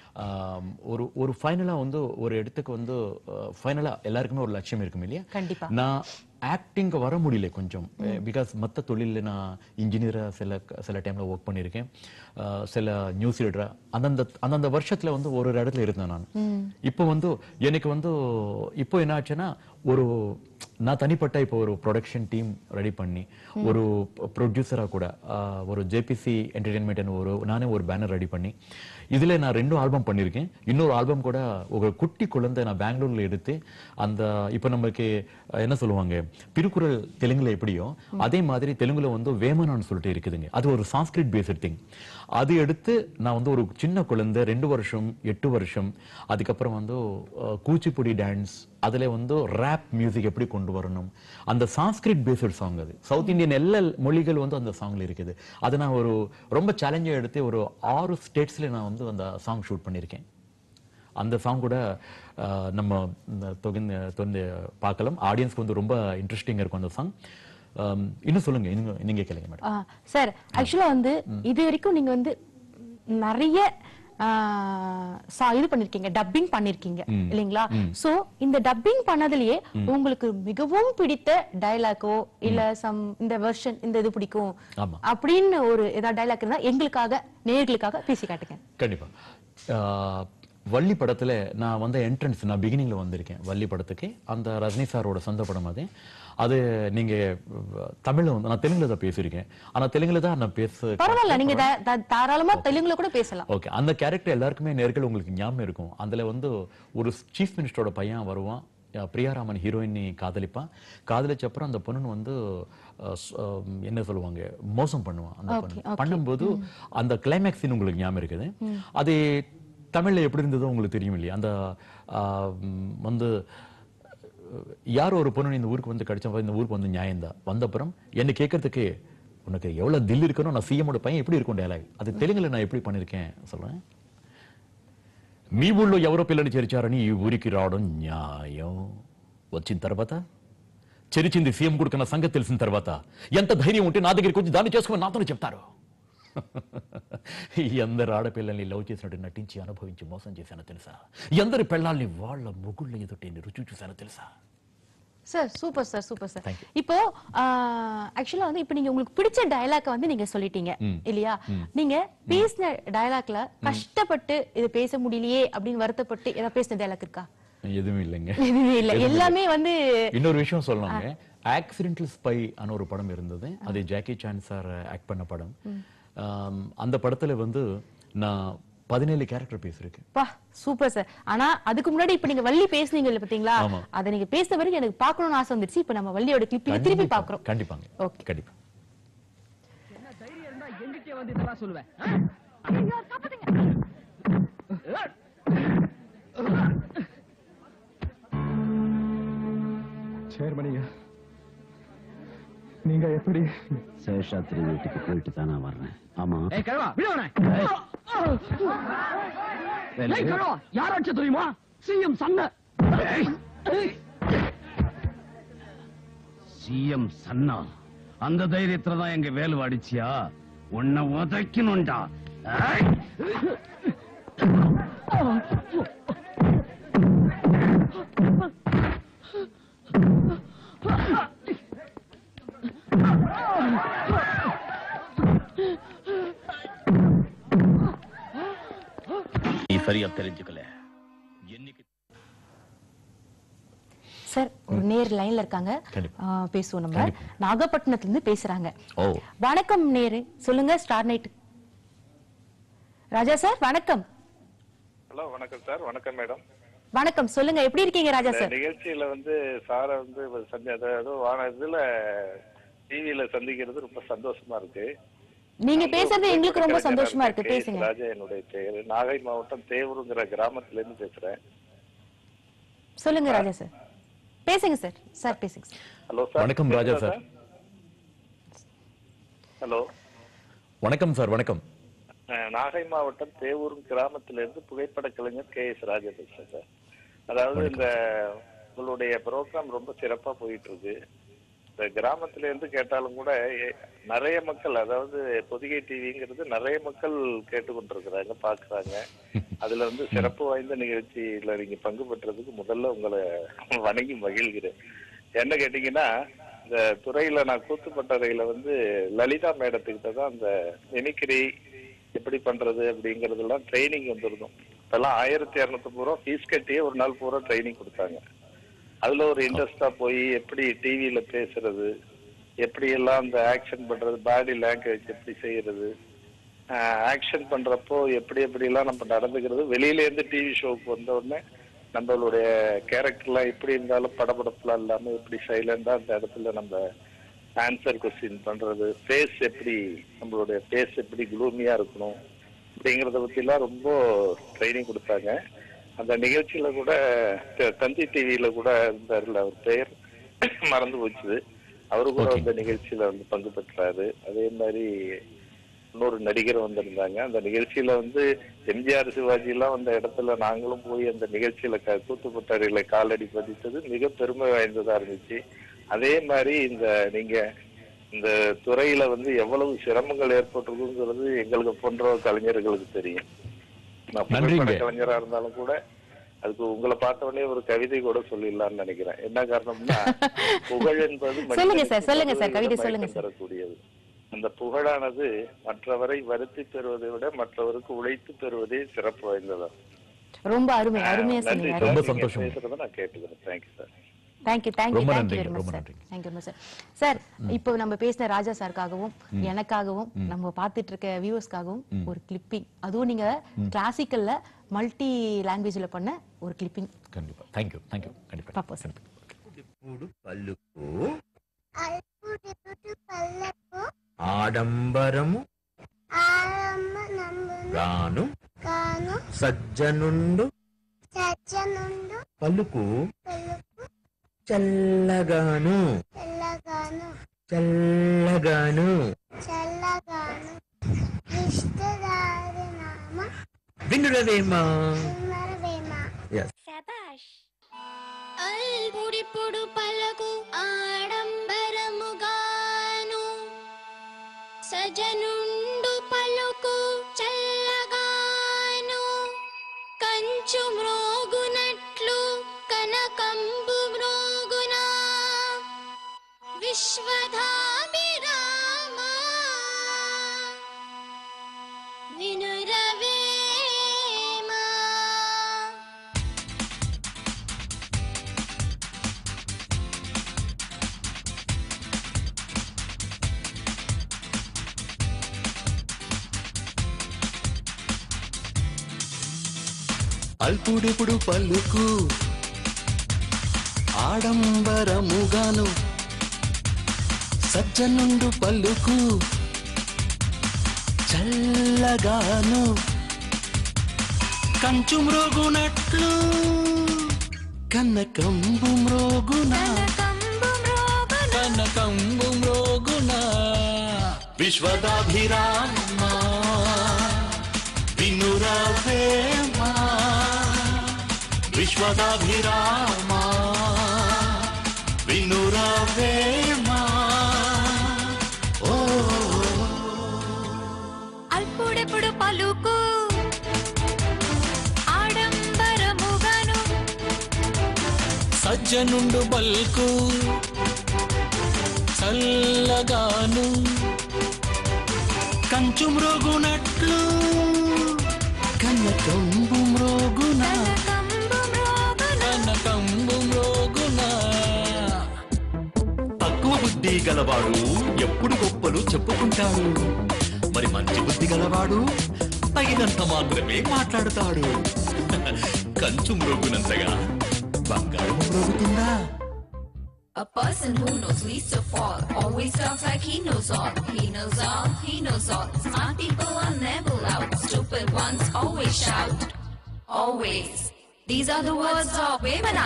Speaker 2: ஒரு ஒரு ஃபைனலா வந்து ஒரு இடத்துக்கு வந்து ஃபைனலா எல்லாருக்குமே ஒரு லட்சியம் இருக்கும் இல்லையா?
Speaker 1: கண்டிப்பா.
Speaker 2: நான் ஆக்டிங் வர முடியல கொஞ்சம், பிகாஸ் மற்ற தொழில நான் இன்ஜினியரா சில சில டைம்ல ஒர்க் பண்ணியிருக்கேன், சில நியூஸ் ரீடரா அந்தந்த அந்தந்த வருஷத்துல வந்து ஒரு ஒரு இடத்துல இருந்தேன் நான். இப்போ வந்து எனக்கு வந்து இப்போ என்ன ஆச்சுன்னா, ஒரு நான் தனிப்பட்ட இப்போ ஒரு ப்ரொடக்ஷன் டீம் ரெடி பண்ணி ஒரு ப்ரொடியூசரா கூட ஒரு ஜேபிசி என்டர்டெயின்மெண்ட் ஒரு நானே ஒரு பேனர் ரெடி பண்ணி இதுல நான் ரெண்டு ஆல்பம் பண்ணிருக்கேன். இன்னொரு ஆல்பம் கூட ஒரு குட்டி குழந்தை நான் பெங்களூர்ல எடுத்து, அந்த இப்ப நமக்கு என்ன சொல்லுவாங்க திருக்குறள் தெலுங்குல எப்படியோ அதே மாதிரி தெலுங்குல வந்து வேமனான்னு சொல்லிட்டு இருக்குதுங்க. அது ஒரு சான்ஸ்கிரிட் பேஸ்ட் திங். அது எடுத்து நான் வந்து ஒரு சின்ன குழந்தை ரெண்டு வருஷம் எட்டு வருஷம் அதுக்கப்புறம் வந்து கூச்சிப்புடி டான்ஸ், அதுல வந்து ரேப் மியூசிக் எப்படி கொண்டு வரணும், அந்த சான்ஸ்கிரிட் பேஸ்ட் சாங். அது சவுத் இந்தியன் எல்லா மொழிகள் வந்து அந்த சாங்ல இருக்குது. அதை நான் ஒரு ரொம்ப சேலஞ்சா எடுத்து ஒரு ஆறு ஸ்டேட்ஸ்ல நான் வந்து அந்த சாங் ஷூட் பண்ணியிருக்கேன். அந்த சாங் கூட நம்ம தொடர்ந்து பார்க்கலாம். ஆடியன்ஸ்க்கு வந்து ரொம்ப இன்ட்ரெஸ்டிங்கா இருக்கும் அந்த சாங். இன்னும் சொல்லுங்க, நீங்க கேளுங்க மேடம்.
Speaker 1: சார் ஆக்சுவலா வந்து இது வரைக்கும் நீங்க வந்து நிறைய இது பண்ணிருக்கீங்க, டப்பிங் பண்ணிருக்கீங்க இல்லீங்களா? சோ இந்த டப்பிங் பண்ணதுலயே உங்களுக்கு மிகவும் பிடித்த டயலாக்கோ இல்ல சம் இந்த வெர்ஷன் இந்த இது பிடிக்கும் அப்படின்னு ஒரு ஏதாவது டயலாக் இருந்தா எங்களுக்காக நேயர்களுக்காக பேசி காட்டுங்க.
Speaker 2: கண்டிப்பா. வள்ளி படத்துல நான் வந்த என்ட்ரன்ஸ், நான் பிகினிங்ல வந்திருக்கேன் வள்ளி படத்துக்கு. அந்த ரஜினி சாரோட சொந்த படம் அது. அது நீங்க தமிழ்ல வந்து, நான் தெலுங்குல தான் பேசியிருக்கேன், ஆனா தெலுங்குல தான் நான் பேச.
Speaker 1: பரவாயில்ல, நீங்க தாராளமா தெலுங்குல கூட பேசலாம்.
Speaker 2: ஓகே. அந்த கேரக்டர் எல்லாருக்குமே நேர்கள் உங்களுக்கு ஞாபகம் இருக்கும். அதுல வந்து ஒரு சீஃப் மினிஸ்டரோட பையன் வருவான், பிரியாராமன் ஹீரோயினி காதலிப்பான். காதலிச்ச அப்புறம் அந்த பொண்ணு வந்து என்ன சொல்லுவாங்க மோசம் பண்ணுவான். அந்த பொண்ணு பண்ணும்போது அந்த கிளைமேக்ஸ் சீன் உங்களுக்கு ஞாபகம் இருக்குது. அது தமிழ்ல எப்படி இருந்ததோ உங்களுக்கு தெரியும் இல்லையா? அந்த வந்து யாரோ ஒரு பொண்ணு இந்த ஊருக்கு வந்து கிடைச்ச இந்த ஊருக்கு வந்து நியாயம்தான் வந்தப்புறம் என்ன கேட்கறதுக்கு உனக்கு எவ்வளவு தில் இருக்கணும், நான் சிஎமோட பையன் எப்படி இருக்கும் டயலாக். அது தெலுங்குல நான் எப்படி பண்ணிருக்கேன் சொல்றேன். మీ ఊళ్ళో ఎవరో పిల్లని చేర్చారని ఈ ఊరికి రావడం న్యాయం. వచ్చిన తర్వాత చెరిచింది సీఎం కొడుకున్న సంగతి తెలిసిన తర్వాత ఎంత ధైర్యం ఉంటే నా దగ్గరికి వచ్చి దాన్ని చేసుకుని నాతోనే చెప్తారు. ఎందరు ఆడపిల్లల్ని లవ్ చేసినట్టు నటించి అనుభవించి మోసం చేశానో తెలుసా? ఎందరి పెళ్ళాల్ని వాళ్ళ మొగుళ్ళ ఎదుటే రుచి చూశానో తెలుసా?
Speaker 1: Sir super sir, super sir. இப்போ ஆக்சுவலா வந்து இப்போ நீங்க உங்களுக்கு பிடிச்ச டயலாக் வந்து நீங்க சொல்லிட்டீங்க இல்லையா? நீங்க பேசின டயலாக்ல கஷ்டப்பட்டு இது பேச முடியலையே அப்படின்னு வருத்தப்பட்டு ஏதாவது பேசின டயலாக் இருக்கா?
Speaker 2: எதுவும் இல்லைங்க,
Speaker 1: எதுவுமே இல்ல, எல்லாமே வந்து.
Speaker 2: இன்னொரு விஷயம் சொல்லலாங்க, ஆக்சிடென்டல் ஸ்பை அன ஒரு படம் இருந்தது. அது ஜாக்கி சான் சார் ஆக்ட் பண்ண படம். அந்த படத்துல வந்து நான் பதினேழு கேரக்டர் பேசிருக்கேன்.
Speaker 1: பா சூப்பர் சார். ஆனா அதுக்கு முன்னாடி இப்ப நீங்க வள்ளி பேசுனீங்கல்ல பாத்தீங்களா, அத நீங்க பேசுற வரைக்கும் எனக்கு பார்க்கணும்னு ஆசை வந்துருச்சு. இப்ப நம்ம வள்ளியோட கிளிப் திருப்பி பார்க்கறோம்.
Speaker 2: கண்டிப்பாங்க.
Speaker 1: ஓகே
Speaker 2: கண்டிப்பா.
Speaker 3: என்ன தைரியம் இருந்தா எங்கிட்டே வந்து இதெல்லாம் சொல்லுவேன்?
Speaker 15: ஐயோ காப்பாத்துங்க.
Speaker 16: சேர்மனியா, நீங்க எப்படி?
Speaker 4: சேஷாத்ரி வீட்டுக்கு போயிட்டு தானே வர்றேன். ஆமா.
Speaker 3: ஏய் கழுவா விடுவனே. ஏய் கழுவா யார் அடிச்ச தெரியுமா? சிஎம் சன்ன.
Speaker 4: சிஎம் சன்னா, அந்த தைரியத்துல தான் எங்க வேலு அடிச்சியா? உன்னை உதைக்கணும்டா.
Speaker 5: நீ சரியா தெரிஞ்சுக்கல.
Speaker 1: சார் ஒரு நேர் லைன்ல இருக்காங்க, பேசுவோம். நம்ம நாகப்பட்டினத்துல இருந்து பேசுறாங்க. வணக்கம் நேரு, சொல்லுங்க. ஸ்டார் நைட் ராஜா சார் வணக்கம்.
Speaker 17: ஹலோ வணக்கம் சார். வணக்கம் மேடம்.
Speaker 1: வணக்கம், சொல்லுங்க. எப்படி இருக்கீங்க ராஜா சார்?
Speaker 17: நிகழ்ச்சியில வந்து சார வந்து இதுல டிவியில சந்திக்கிறது ரொம்ப சந்தோஷமா இருக்கு.
Speaker 1: நீங்க பேசுறது எங்களுக்கு ரொம்ப சந்தோஷமா இருக்கு. பேசுங்க.
Speaker 17: ராஜா என்னுடைய பேரு. நாகை மாவட்டம் தேவூருங்கிற கிராமத்துல இருந்து பேசுறேன்.
Speaker 1: சொல்லுங்க ராஜா சார், பேசுங்க சார். சார் பேசுங்க.
Speaker 17: Hello sir.
Speaker 2: வணக்கம் ராஜா சார்.
Speaker 17: ஹலோ
Speaker 2: வணக்கம் சார். வணக்கம்.
Speaker 17: நாகை மாவட்டம் தேவூர் கிராமத்துல இருந்து புகைப்பட கலைஞர் கே எஸ் ராஜா பேசுறேன் சார். அதாவது இந்த உங்களுடைய ப்ரோக்ராம் ரொம்ப சிறப்பா போயிட்டு இருக்கு. இந்த கிராமத்துல இருந்து கேட்டாலும் கூட நிறைய மக்கள், அதாவது பொதிகை டிவிங்கிறது நிறைய மக்கள் கேட்டுக்கொண்டிருக்கிறாங்க, பாக்குறாங்க. அதுல வந்து சிறப்பு வாய்ந்த நிகழ்ச்சியில நீங்க பங்கு பெற்றதுக்கு முதல்ல உங்களை வணங்கி மகிழ்கிறேன். என்ன கேட்டீங்கன்னா, இந்த துறையில நான் கூத்துப்பட்டறையில வந்து லலிதா மேடத்துக்கிட்ட தான் அந்த மிமிக்ரி எப்படி பண்றது அப்படிங்கறதெல்லாம் ட்ரைனிங் வந்துருந்தோம். இப்பெல்லாம் ஆயிரத்தி இருநூத்தி ரூபா ஃபீஸ் கட்டியே ஒரு நாள் பூரா ட்ரைனிங் கொடுத்தாங்க. அதுல ஒரு இன்ட்ரெஸ்டா போய் எப்படி டிவியில பேசுறது, எப்படி எல்லாம் அந்த ஆக்ஷன் பண்றது, பாடி லாங்குவேஜ் எப்படி செய்யறது, ஆக்ஷன் பண்றப்போ எப்படி எப்படி எல்லாம் நம்ம நடந்துக்கிறது, வெளியில இருந்து டிவி ஷோக்கு வந்த உடனே நம்மளுடைய கேரக்டர்லாம் எப்படி இருந்தாலும் படபடப்புலாம் இல்லாம எப்படி சைலண்டா அந்த இடத்துல நம்ம ஆன்சர் கொஸ்டின் பண்றது, ஃபேஸ் எப்படி, நம்மளுடைய ஃபேஸ் எப்படி குளூமியா இருக்கணும் அப்படிங்கறத பத்தி எல்லாம் ரொம்ப ட்ரைனிங் கொடுத்தாங்க. அந்த நிகழ்ச்சியில கூட தந்தி டிவியில கூட இருந்தாருல, அவர் பெயர் மறந்து போச்சு, அவரு கூட அந்த நிகழ்ச்சியில வந்து பங்கு பெற்றாரு. அதே மாதிரி இன்னொரு நடிகர் வந்திருந்தாங்க. அந்த நிகழ்ச்சியில வந்து எம்ஜிஆர் சிவாஜி எல்லாம் அந்த இடத்துல நாங்களும் போய் அந்த நிகழ்ச்சியில கூத்துப்பட்டறையில காலடி பதித்தது மிக பெருமை வாய்ந்ததா இருந்துச்சு. அதே மாதிரி இந்த நீங்க இந்த துறையில வந்து எவ்வளவு சிரமங்கள் ஏற்பட்டிருக்குங்கிறது எங்களுக்கு போன்ற கலைஞர்களுக்கு தெரியும். நான் புகைப்பட கலைஞரா இருந்தாலும் கூட அதுக்கு உங்களை பார்த்த உடனே ஒரு கவிதை கூட சொல்லிடலாம்னு நினைக்கிறேன். என்ன காரணம்னா, புகழ் என்பது தரக்கூடியது. அந்த புகழானது மற்றவரை வருத்தி பெறுவதை விட மற்றவருக்கு உழைத்து பெறுவதே சிறப்பு வாய்ந்ததா.
Speaker 1: ரொம்ப அருமை, அருமையா சொன்னீங்க.
Speaker 2: ரொம்ப சந்தோஷம்.
Speaker 17: நான் கேட்டுக்கிறேன். Thank you sir.
Speaker 1: Thank you thank you thank you very much sir. Thank you very much sir. Sir இப்போ நம்ம பேசின ராஜா சாருக்காகவும் எனக்காகவும் நம்ம பார்த்துட்டு இருக்க வியூவர்ஸ்க்காகவும் ஒரு கிளிப்பிங், அதுவும் நீங்க கிளாசிக்கல்ல மல்டி லாங்குவேஜ்ல பண்ண ஒரு கிளிப்பிங்.
Speaker 2: கண்டிப்பா. Thank you thank you. கண்டிப்பா
Speaker 1: பாப்போம் சார்.
Speaker 18: పలుకు ఆడంబరము గాను సజ్జనుండు పలుకు చల్లగాను చల్లగాను వినురవేమా.
Speaker 19: అల్పుడిప్పుడు పలకు ఆడంబరముగాను సజనుండు పలుకు చల్లగాను కంచు మ్రోగునట్లు కనకంబు మ్రోగునా విశ్వధాభిరామ వినురవేమా.
Speaker 9: అల్పుడిపుడు పలుకు ఆడంబరముగాను సజ్జనుండు పలుకు చల్లగాను కంచు మ్రోగునట్లు కన్నకంబు మ్రోగున కన్నకంబు మ్రోగున విశ్వదాభిరామ వినురవేమ విశ్వదాభిరామ వినురవేమ ఓ
Speaker 19: అల్పుడెప్పుడు పలుకు ఆడంబరముగాను
Speaker 9: సజ్జనుండు బల్కు చల్లగాను కంచు మ్రోగునట్లు కన్నకంబు మ్రోగున కన్నకంబు మ్రోగున తక్కువ బుద్ధి గలవాడు ఎప్పుడు గొప్పలు చెప్పుకుంటాడు మరి మంచి బుద్ధి గలవాడు తగినంత మాత్రమే మాట్లాడతాడు కంచు మ్రోగునంతగా బంగారం మ్రోగుతుందా
Speaker 12: A person who knows least of all always talks like he knows all. He knows all, he knows all. Smart people are never loud. Stupid ones always shout. Always. These are the words of Vemana.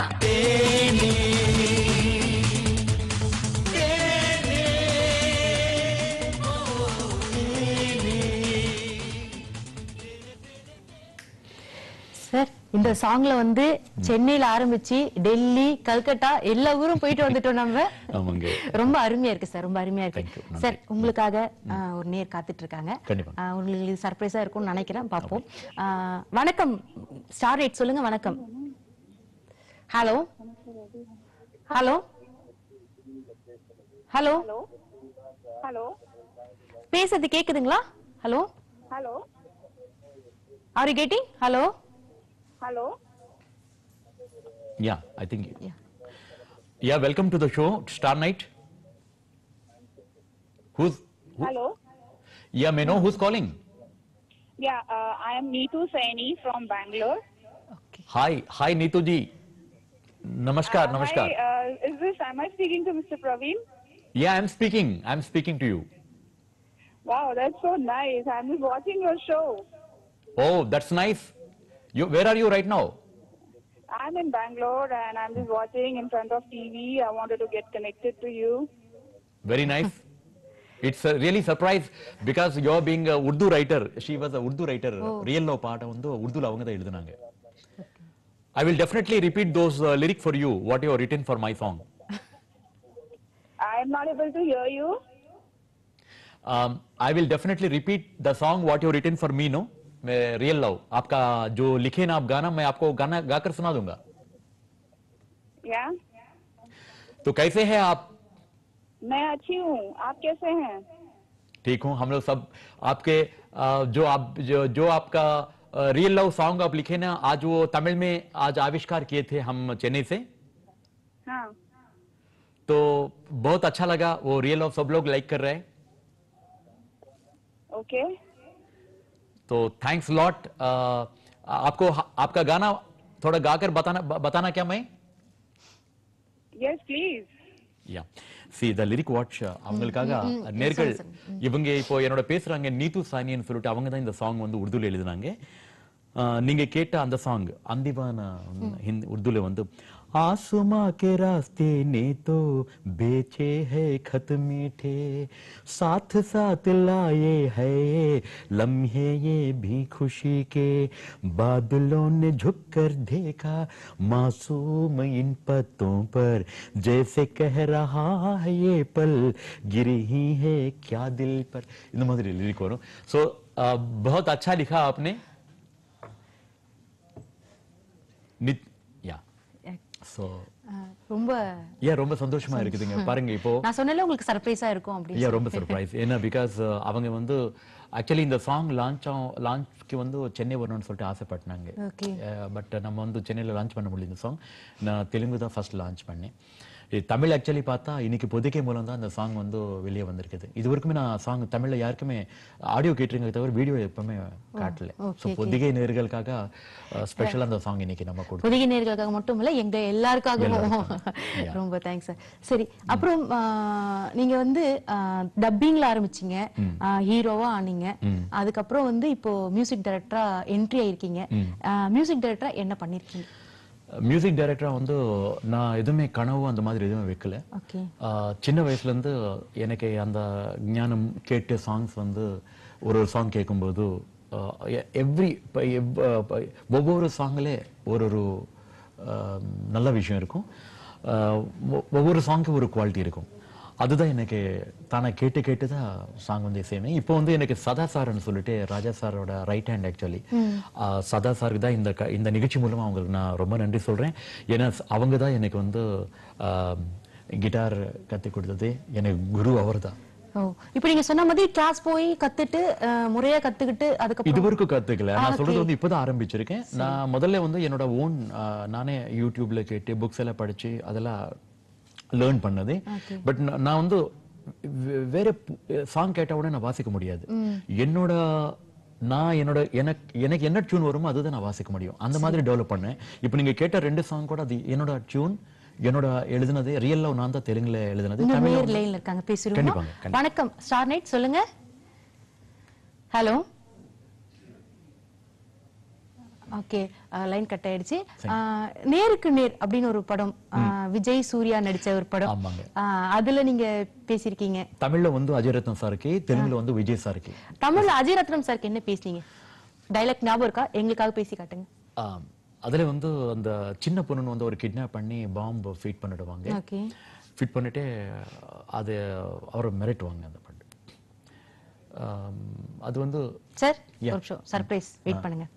Speaker 1: Sir இந்த சாங்ல வந்து சென்னையில ஆரம்பிச்சு டெல்லி கல்கட்டா எல்லா ஊரும் போயிட்டு வந்துட்டோம் நம்ம.
Speaker 2: ஆமாங்க.
Speaker 1: ரொம்ப அருமையா இருக்கு சார், ரொம்ப அருமையா இருக்கு சார். உங்களுக்காக ஆஹ், ஒரு நேர் காத்துட்டு இருக்காங்க. ஆஹ், உங்களுக்கு இது சர்ப்ரைஸா இருக்கும்னு நினைக்கிறேன், பாப்போம். ஆஹ், வணக்கம் ஸ்டார் எயிட், சொல்லுங்க. வணக்கம். ஹலோ ஹலோ ஹலோ
Speaker 15: ஹலோ
Speaker 1: பேசுறது கேக்குதுங்களா? Hello
Speaker 15: hello
Speaker 1: are you getting? Hello
Speaker 15: hello
Speaker 2: Yeah, I think. Yeah. Yeah, welcome to the show, Star Night. Who's? Who?
Speaker 15: Hello.
Speaker 2: Yeah, may I know who's calling?
Speaker 15: Yeah, uh, I am Neetu Saini from Bangalore.
Speaker 2: Hi, hi, Neetu ji. Namaskar,
Speaker 15: Uh,
Speaker 2: namaskar.
Speaker 15: Hi, uh, is this, am I speaking to Mister Praveen?
Speaker 2: Yeah, I'm speaking. I'm speaking to you.
Speaker 15: Wow, that's so nice. I'm just watching your show.
Speaker 2: Oh, that's nice. You, where are you right now?
Speaker 15: I'm in Bangalore and I'm just watching in front of T V. I wanted to get connected to you.
Speaker 2: Very nice. It's a really surprise because you're being a Urdu writer. She was a Urdu writer.
Speaker 15: Oh.
Speaker 2: Real love part வந்து உருதுல அவங்க தான் எழுதுனாங்க. I will definitely repeat those uh, lyrics for you. What you have written for my song.
Speaker 15: I am not able to hear you.
Speaker 2: Um, I will definitely repeat the song what you have written for me. No, real love. आपका जो लिखे ना आप गाना मैं आपको गाना गाकर सुना दूंगा.
Speaker 15: Yeah.
Speaker 2: तो कैसे हैं आप?
Speaker 15: मैं अच्छी हूँ. आप कैसे हैं?
Speaker 2: ठीक हूँ. हम लोग सब आपके uh, जो आप जो, जो आपका रियल लव सॉन्ग आप लिखे ना, आज वो तमिल में आज आविष्कार किए थे हम चेन्नई से.
Speaker 15: हाँ.
Speaker 2: तो बहुत अच्छा लगा. वो रियल लव सब लोग लाइक कर रहे हैं.
Speaker 15: ओके.
Speaker 2: तो थैंक्स लॉट. आपको आपका गाना थोड़ा गाकर बताना बताना क्या मैं?
Speaker 15: Yes, please.
Speaker 2: Yeah. See the lyric watch அவங்களுக்காக நேர்கள் இவங்க இப்போ என்னோட பேசுறாங்க நீது சானின்னு சொல்லிட்டு அவங்க தான் இந்த சாங் வந்து உருதுல எழுதுனாங்க. நீங்க கேட்ட அந்த சாங் அந்திவான ஹிந்தி உருதுல வந்து आसमां के रास्ते ने तो बेचे है खत मीठे साथ साथ लाए है लम्हे ये भी खुशी के बादलों ने झुक कर देखा मासूम इन पत्तों पर जैसे कह रहा है ये पल गिरी ही है क्या दिल पर. இந்த மாதிரி लिरिक வரும். सो बहुत अच्छा लिखा आपने. So,
Speaker 1: ரொம்ப
Speaker 2: yeah, ரொம்ப சந்தோஷமா இருக்குதுங்க. பாருங்க இப்போ
Speaker 1: நான் சொன்னல உங்களுக்கு சர்ப்ரைஸா இருக்கும் அப்படி.
Speaker 2: Yeah, ரொம்ப சர்ப்ரைஸ். ஏன்னா பிகாஸ் அவங்க வந்து ஆக்சுவலி இந்த சாங் லான்ச் லான்ச்க்கு வந்து சென்னை வரணும்னு சொல்லிட்டு ஆசைப்பட்டாங்க. பட் நம்ம வந்து சென்னையில லான்ச் பண்ண முடியல இந்த சாங். நான் தெலுங்கு தான் ஃபர்ஸ்ட் லான்ச் பண்ணேன். தமிழ் ஆக்சுவலி பார்த்தா இன்னைக்கு பொதிகை மூலம் தான் அந்த சாங் வந்து வெளியே வந்திருக்குது. இது வரைக்குமே நான் சாங் தமிழ்ல யாருக்குமே ஆடியோ கேட்டிருங்க தவிர வீடியோ எப்பவுமே காட்டல. ஸோ பொதிகை நேர்களுக்காக ஸ்பெஷலா அந்த சாங் இன்னைக்கு நம்ம கொடுத்தோம்.
Speaker 1: பொதிகை நேர்களுக்காக மட்டும் இல்ல, எங்க எல்லாருக்காகவும் ரொம்ப தேங்க்ஸ் சார். சரி, அப்புறம் நீங்க வந்து டப்பிங்ல ஆரம்பிச்சீங்க, ஹீரோவா ஆனீங்க, அதுக்கப்புறம் வந்து இப்போ மியூசிக் டைரக்டரா என்ட்ரி ஆயிருக்கீங்க. மியூசிக் டைரக்டரா என்ன பண்ணிருக்கீங்க?
Speaker 2: மியூசிக் டைரக்டரா வந்து நான் எதுவுமே கனவு அந்த மாதிரி எதுவுமே வைக்கல. சின்ன வயசுல இருந்து எனக்கு அந்த ஞானம் கேட்டு சாங்ஸ் வந்து ஒரு ஒரு சாங் கேட்கும்போது எவ்ரி ஒவ்வொரு சாங்லே ஒரு ஒரு நல்ல விஷயம் இருக்கும், ஒவ்வொரு சாங்க்கு ஒரு குவாலிட்டி இருக்கும். அதுதான் எனக்கு தானே கேட்டு கேட்டு தான் சாங் வந்து இசையமே. இப்போ வந்து எனக்கு சதா சார்னு சொல்லிட்டு ராஜா சாரோட ரைட் ஹேண்ட் ஆக்சுவலி சதா சாருக்கு தான் இந்த இந்த நிகழ்ச்சி மூலமா அவங்களுக்கு நான் ரொம்ப நன்றி சொல்றேன். ஏன்னா அவங்க தான் எனக்கு வந்து கிட்டார் கத்து கொடுத்தது, எனக்கு குரு அவர் தான்.
Speaker 1: இப்போ நீங்க சொன்ன மாதிரி கிளாஸ் போய் கத்துட்டு முறையா கத்துக்கிட்டு அதுக்கு
Speaker 2: இது வரைக்கும் கத்துக்கல. நான் சொல்றது வந்து இப்பதான் ஆரம்பிச்சிருக்கேன். நான் முதல்ல வந்து என்னோட ஓன் நானே யூடியூப்ல கேட்டு புக்ஸ் எல்லாம் படிச்சு அதெல்லாம் லேர்ன் பண்ணது. பட் நான் வந்து வேற சாங் கேட்ட உடனே நான் வாசிக்க முடியாது. என்னோட நான் என்னோட எனக்கு எனக்கு என்ன டியூன் வருமோ அதுதான் நான் வாசிக்க முடியும். அந்த மாதிரி டெவலப் பண்ணேன். இப்போ நீங்க கேட்ட ரெண்டு சாங் கூட அது என்னோட டியூன், என்னோட எழுதுனது ரியல் லவ் நான் தான் தெலுங்குல எழுதுனது.
Speaker 1: தமிழ் லைன்ல இருக்காங்க, பேசுறோம். வணக்கம் ஸ்டார் நைட், சொல்லுங்க. ஹலோ. ஓகே, லைன் கட் ஆயிடுச்சு. நேருக்கு நேர் அப்படின்னு ஒரு படம், விஜய் சூர்யா நடிச்ச ஒரு படம், அதுல நீங்க பேசிருக்கீங்க.
Speaker 2: தமிழ்ல வந்து அஜய் ரத்னம் சாருக்கு, தெலுங்குல வந்து விஜய் சாருக்கு.
Speaker 1: தமிழ்ல அஜய் ரத்னம் சாருக்கு என்ன பேசுனீங்க? டைலாக் ஞாபகம் இருக்கா? எங்களுக்காக பேசி காட்டுங்க.
Speaker 2: அதுல வந்து அந்த சின்ன பொண்ணு வந்து ஒரு கிட்னாப் பண்ணி பாம்பு ஃபீட் பண்ணிடுவாங்க.
Speaker 1: ஓகே,
Speaker 2: ஃபீட் பண்ணிட்டு அது அவரை மிரட்டுவாங்க. அந்த பாட்டு அது வந்து
Speaker 1: சார் ஒரு ஷோ சர்ப்ரைஸ், வெயிட் பண்ணுங்க.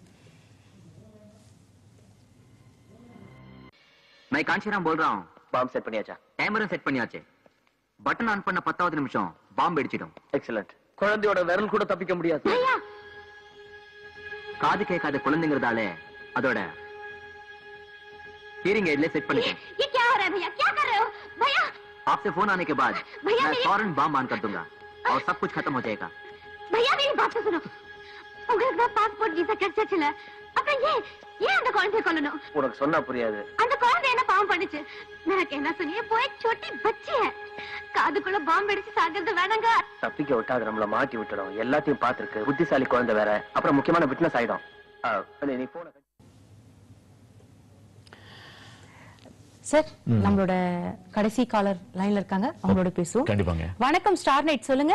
Speaker 16: मैं कांशीराम बोल रहा हूँ. बॉम्ब सेट பண்ணியாச்சா? டைமரும் செட் பண்ணியாச்சு. பட்டன் ஆன் பண்ண பத்தாவது நிமிஷம் பாம்பு வெடிச்சிடும். எக்ஸலென்ட்.
Speaker 3: குழந்தையோட விரல் கூட தப்பிக்க முடியாது.
Speaker 16: காது கேட்காத குழந்தைங்கிறதால அதோட ஹியरिंग एड ले सेट பண்ணிட்டேன்.
Speaker 19: ये क्या हो रहा है भैया? क्या कर रहे हो भैया?
Speaker 16: आपसे फोन आने के बाद मैं फौरन बम ऑन कर दूंगा और सब कुछ खत्म हो जाएगा.
Speaker 19: भैया मेरी बात तो सुनो. உங்களுக்கு தான் பாஸ்போர்ட் வீசா கிடைச்சிச்சுல, அப்புறம் ஏன் ஏன் அந்த குழந்தையை கொல்லணும்?
Speaker 3: உனக்கு சொன்னா புரியாது.
Speaker 19: அந்த குழந்தை என்ன பாவம் பண்ணுச்சு? எனக்கு என்ன சொன்னீங்க? போய் छोटी बच्ची है, காதுக்குள்ள பாம்பு அடிச்சு சாகிறது வேணாங்க.
Speaker 3: தப்பிக்க விட்டாது நம்மள மாட்டி விட்டுடும். எல்லாத்தையும் பார்த்திருக்கு, புத்திசாலி குழந்தை வேற, அப்புறம் முக்கியமான விட்னஸ் ஆயிடும். நீ போன
Speaker 1: சார், நம்மளோட கடைசி காலர் லைன்ல இருக்காங்க, அவங்களோட பேசுவோம்.
Speaker 2: கண்டிப்பாங்க.
Speaker 1: வணக்கம் ஸ்டார் நைட், சொல்லுங்க.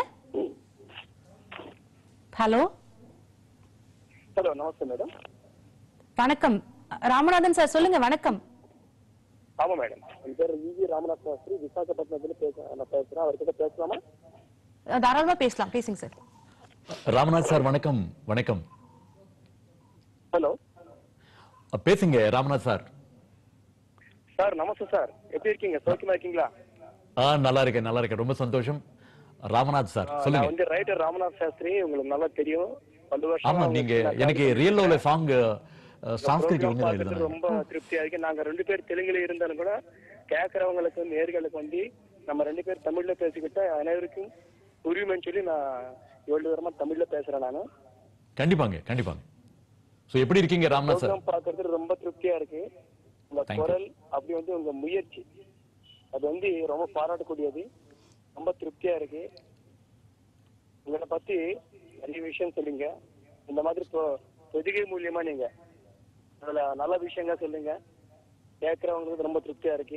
Speaker 1: ஹலோ.
Speaker 6: ஹலோ, நமஸ்தே மேடம்.
Speaker 1: வணக்கம் ராமநாதன் சார், சொல்லுங்க. வணக்கம்.
Speaker 6: ஆமா மேடம், என் பேர் விவி ராமநாத் சாஸ்திரி, விசாகப்பட்டினத்துல பேசுறேன். அவர்கிட்ட பேசலாமா?
Speaker 1: தாராளமா பேசலாம், பேசுங்க சார்.
Speaker 2: ராமநாத் சார் வணக்கம். வணக்கம்.
Speaker 6: ஹலோ,
Speaker 2: பேசுங்க ராமநாத் சார்.
Speaker 6: சார் நமஸ்தே சார், எப்படி இருக்கீங்க? சௌக்கியமா இருக்கீங்களா?
Speaker 2: ஆ, நல்லா இருக்கேன், நல்லா இருக்கேன், ரொம்ப சந்தோஷம். ராமநாத் சார் சொல்லுங்க.
Speaker 6: நான் வந்து ரைட்டர் ராமநாத் சாஸ்திரி, உங்களுக்கு நல்லா தெரியும்.
Speaker 2: ஆமா, நீங்க எனக்கு ரியல் லவ்ல சாங் சான்ஸ்கிரிட் வந்து எழுதுனீங்க.
Speaker 6: ரொம்ப திருப்தியா இருக்கு. நாங்க ரெண்டு பேர் தெலுங்குல இருந்தாலும் கூட கேக்குறவங்களுக்கு நேர்களுக்கு வந்து நம்ம ரெண்டு பேர் தமிழ்ல பேசிக்கிட்ட அனைவருக்கும் உரிமைன்னு சொல்லி நான் ஏழு வருமா தமிழ்ல பேசுறேன் நானு.
Speaker 2: கண்டிப்பாங்க, கண்டிப்பாங்க. சோ எப்படி இருக்கீங்க ராமநாத் சார்?
Speaker 6: பாக்குறது ரொம்ப திருப்தியா இருக்கு. உங்க குரல் அப்படி வந்து உங்க முயற்சி அது வந்து ரொம்ப பாராட்டக்கூடியது. ரொம்ப திருப்தியா இருக்கு. உங்களை பத்தி நிறைய விஷயம் சொல்லுங்க. இந்த மாதிரி பொதிகை மூலியமா நீங்க அதுல நல்ல விஷயங்க சொல்லுங்க. கேட்கறவங்களுக்கு ரொம்ப திருப்தியா இருக்கு.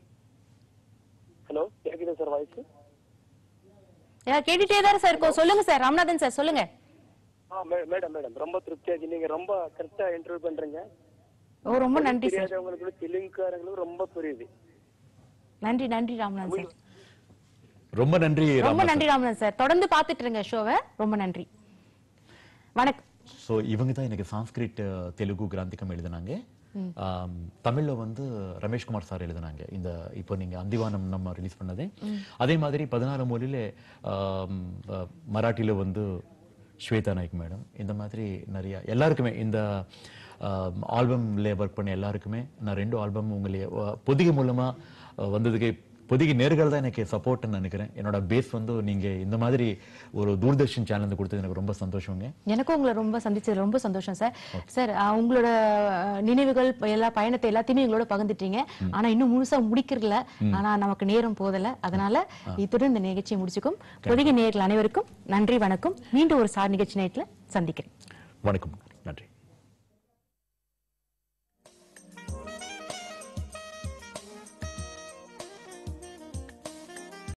Speaker 6: ஹலோ, கேக்குதா சார் வாய்ஸ்?
Speaker 1: கேட்டுட்டே தான் சார் இருக்கோம். சொல்லுங்க சார் ராமநாதன் சார், சொல்லுங்க.
Speaker 6: மேடம் மேடம் ரொம்ப திருப்தியா இருக்கு. நீங்க ரொம்ப கரெக்டா இன்டர்வியூ பண்றீங்க.
Speaker 1: ஓ, ரொம்ப நன்றி சார்.
Speaker 6: உங்களுக்கு தெலுங்குக்காரங்களுக்கு ரொம்ப புரியுது.
Speaker 1: நன்றி நன்றி ராமநாதன் சார்.
Speaker 2: ரொம்ப நன்றி.
Speaker 1: ரொம்ப நன்றி ராமநாதன் சார். தொடர்ந்து பாத்துட்டு இருங்க ஷோவை. ரொம்ப நன்றி. வணக்கம்.
Speaker 2: சோ இவங்க தான் எனக்கு சான்ஸ்கிரிட் தெலுங்கு கிராந்திகம் எழுதினாங்க. தமிழ்ல வந்து ரமேஷ்குமார் சார் எழுதினாங்க. இந்த இப்போ நீங்க அந்திவானம் நம்ம ரிலீஸ் பண்ணது. அதே மாதிரி பதினாறு மொழியில மராட்டியில வந்து ஸ்வேதா நாயக் மேடம், இந்த மாதிரி நிறைய எல்லாருக்குமே இந்த ஆல்பம்ல ஒர்க் பண்ண எல்லாருக்குமே நான் ரெண்டு ஆல்பம் உங்களை பொதிகை மூலமா வந்ததுக்கு பொதிகை நேர்கள் தான் எனக்கு சப்போர்ட்னு நினைக்கிறேன். என்னோட பேஸ் வந்து நீங்க இந்த மாதிரி ஒரு தூர்தர்ஷன் சேனல் கொடுத்தது எனக்கு ரொம்ப சந்தோஷங்க.
Speaker 1: எனக்கும் உங்களை ரொம்ப சந்திச்சது ரொம்ப சந்தோஷம் சார். சார் உங்களோட நினைவுகள் எல்லா பயணத்தை எல்லாத்தையுமே எங்களோட பகிர்ந்துட்டீங்க. ஆனா இன்னும் முழுசா முடிக்கிறல, ஆனா நமக்கு நேரம் போதல. அதனால இத்துடன் இந்த நிகழ்ச்சியை முடிச்சுக்கும். பொதிகை நேயர்கள் அனைவருக்கும் நன்றி, வணக்கம். மீண்டும் ஒரு சார் நிகழ்ச்சி நேரத்துல சந்திக்கிறேன்.
Speaker 2: வணக்கம்.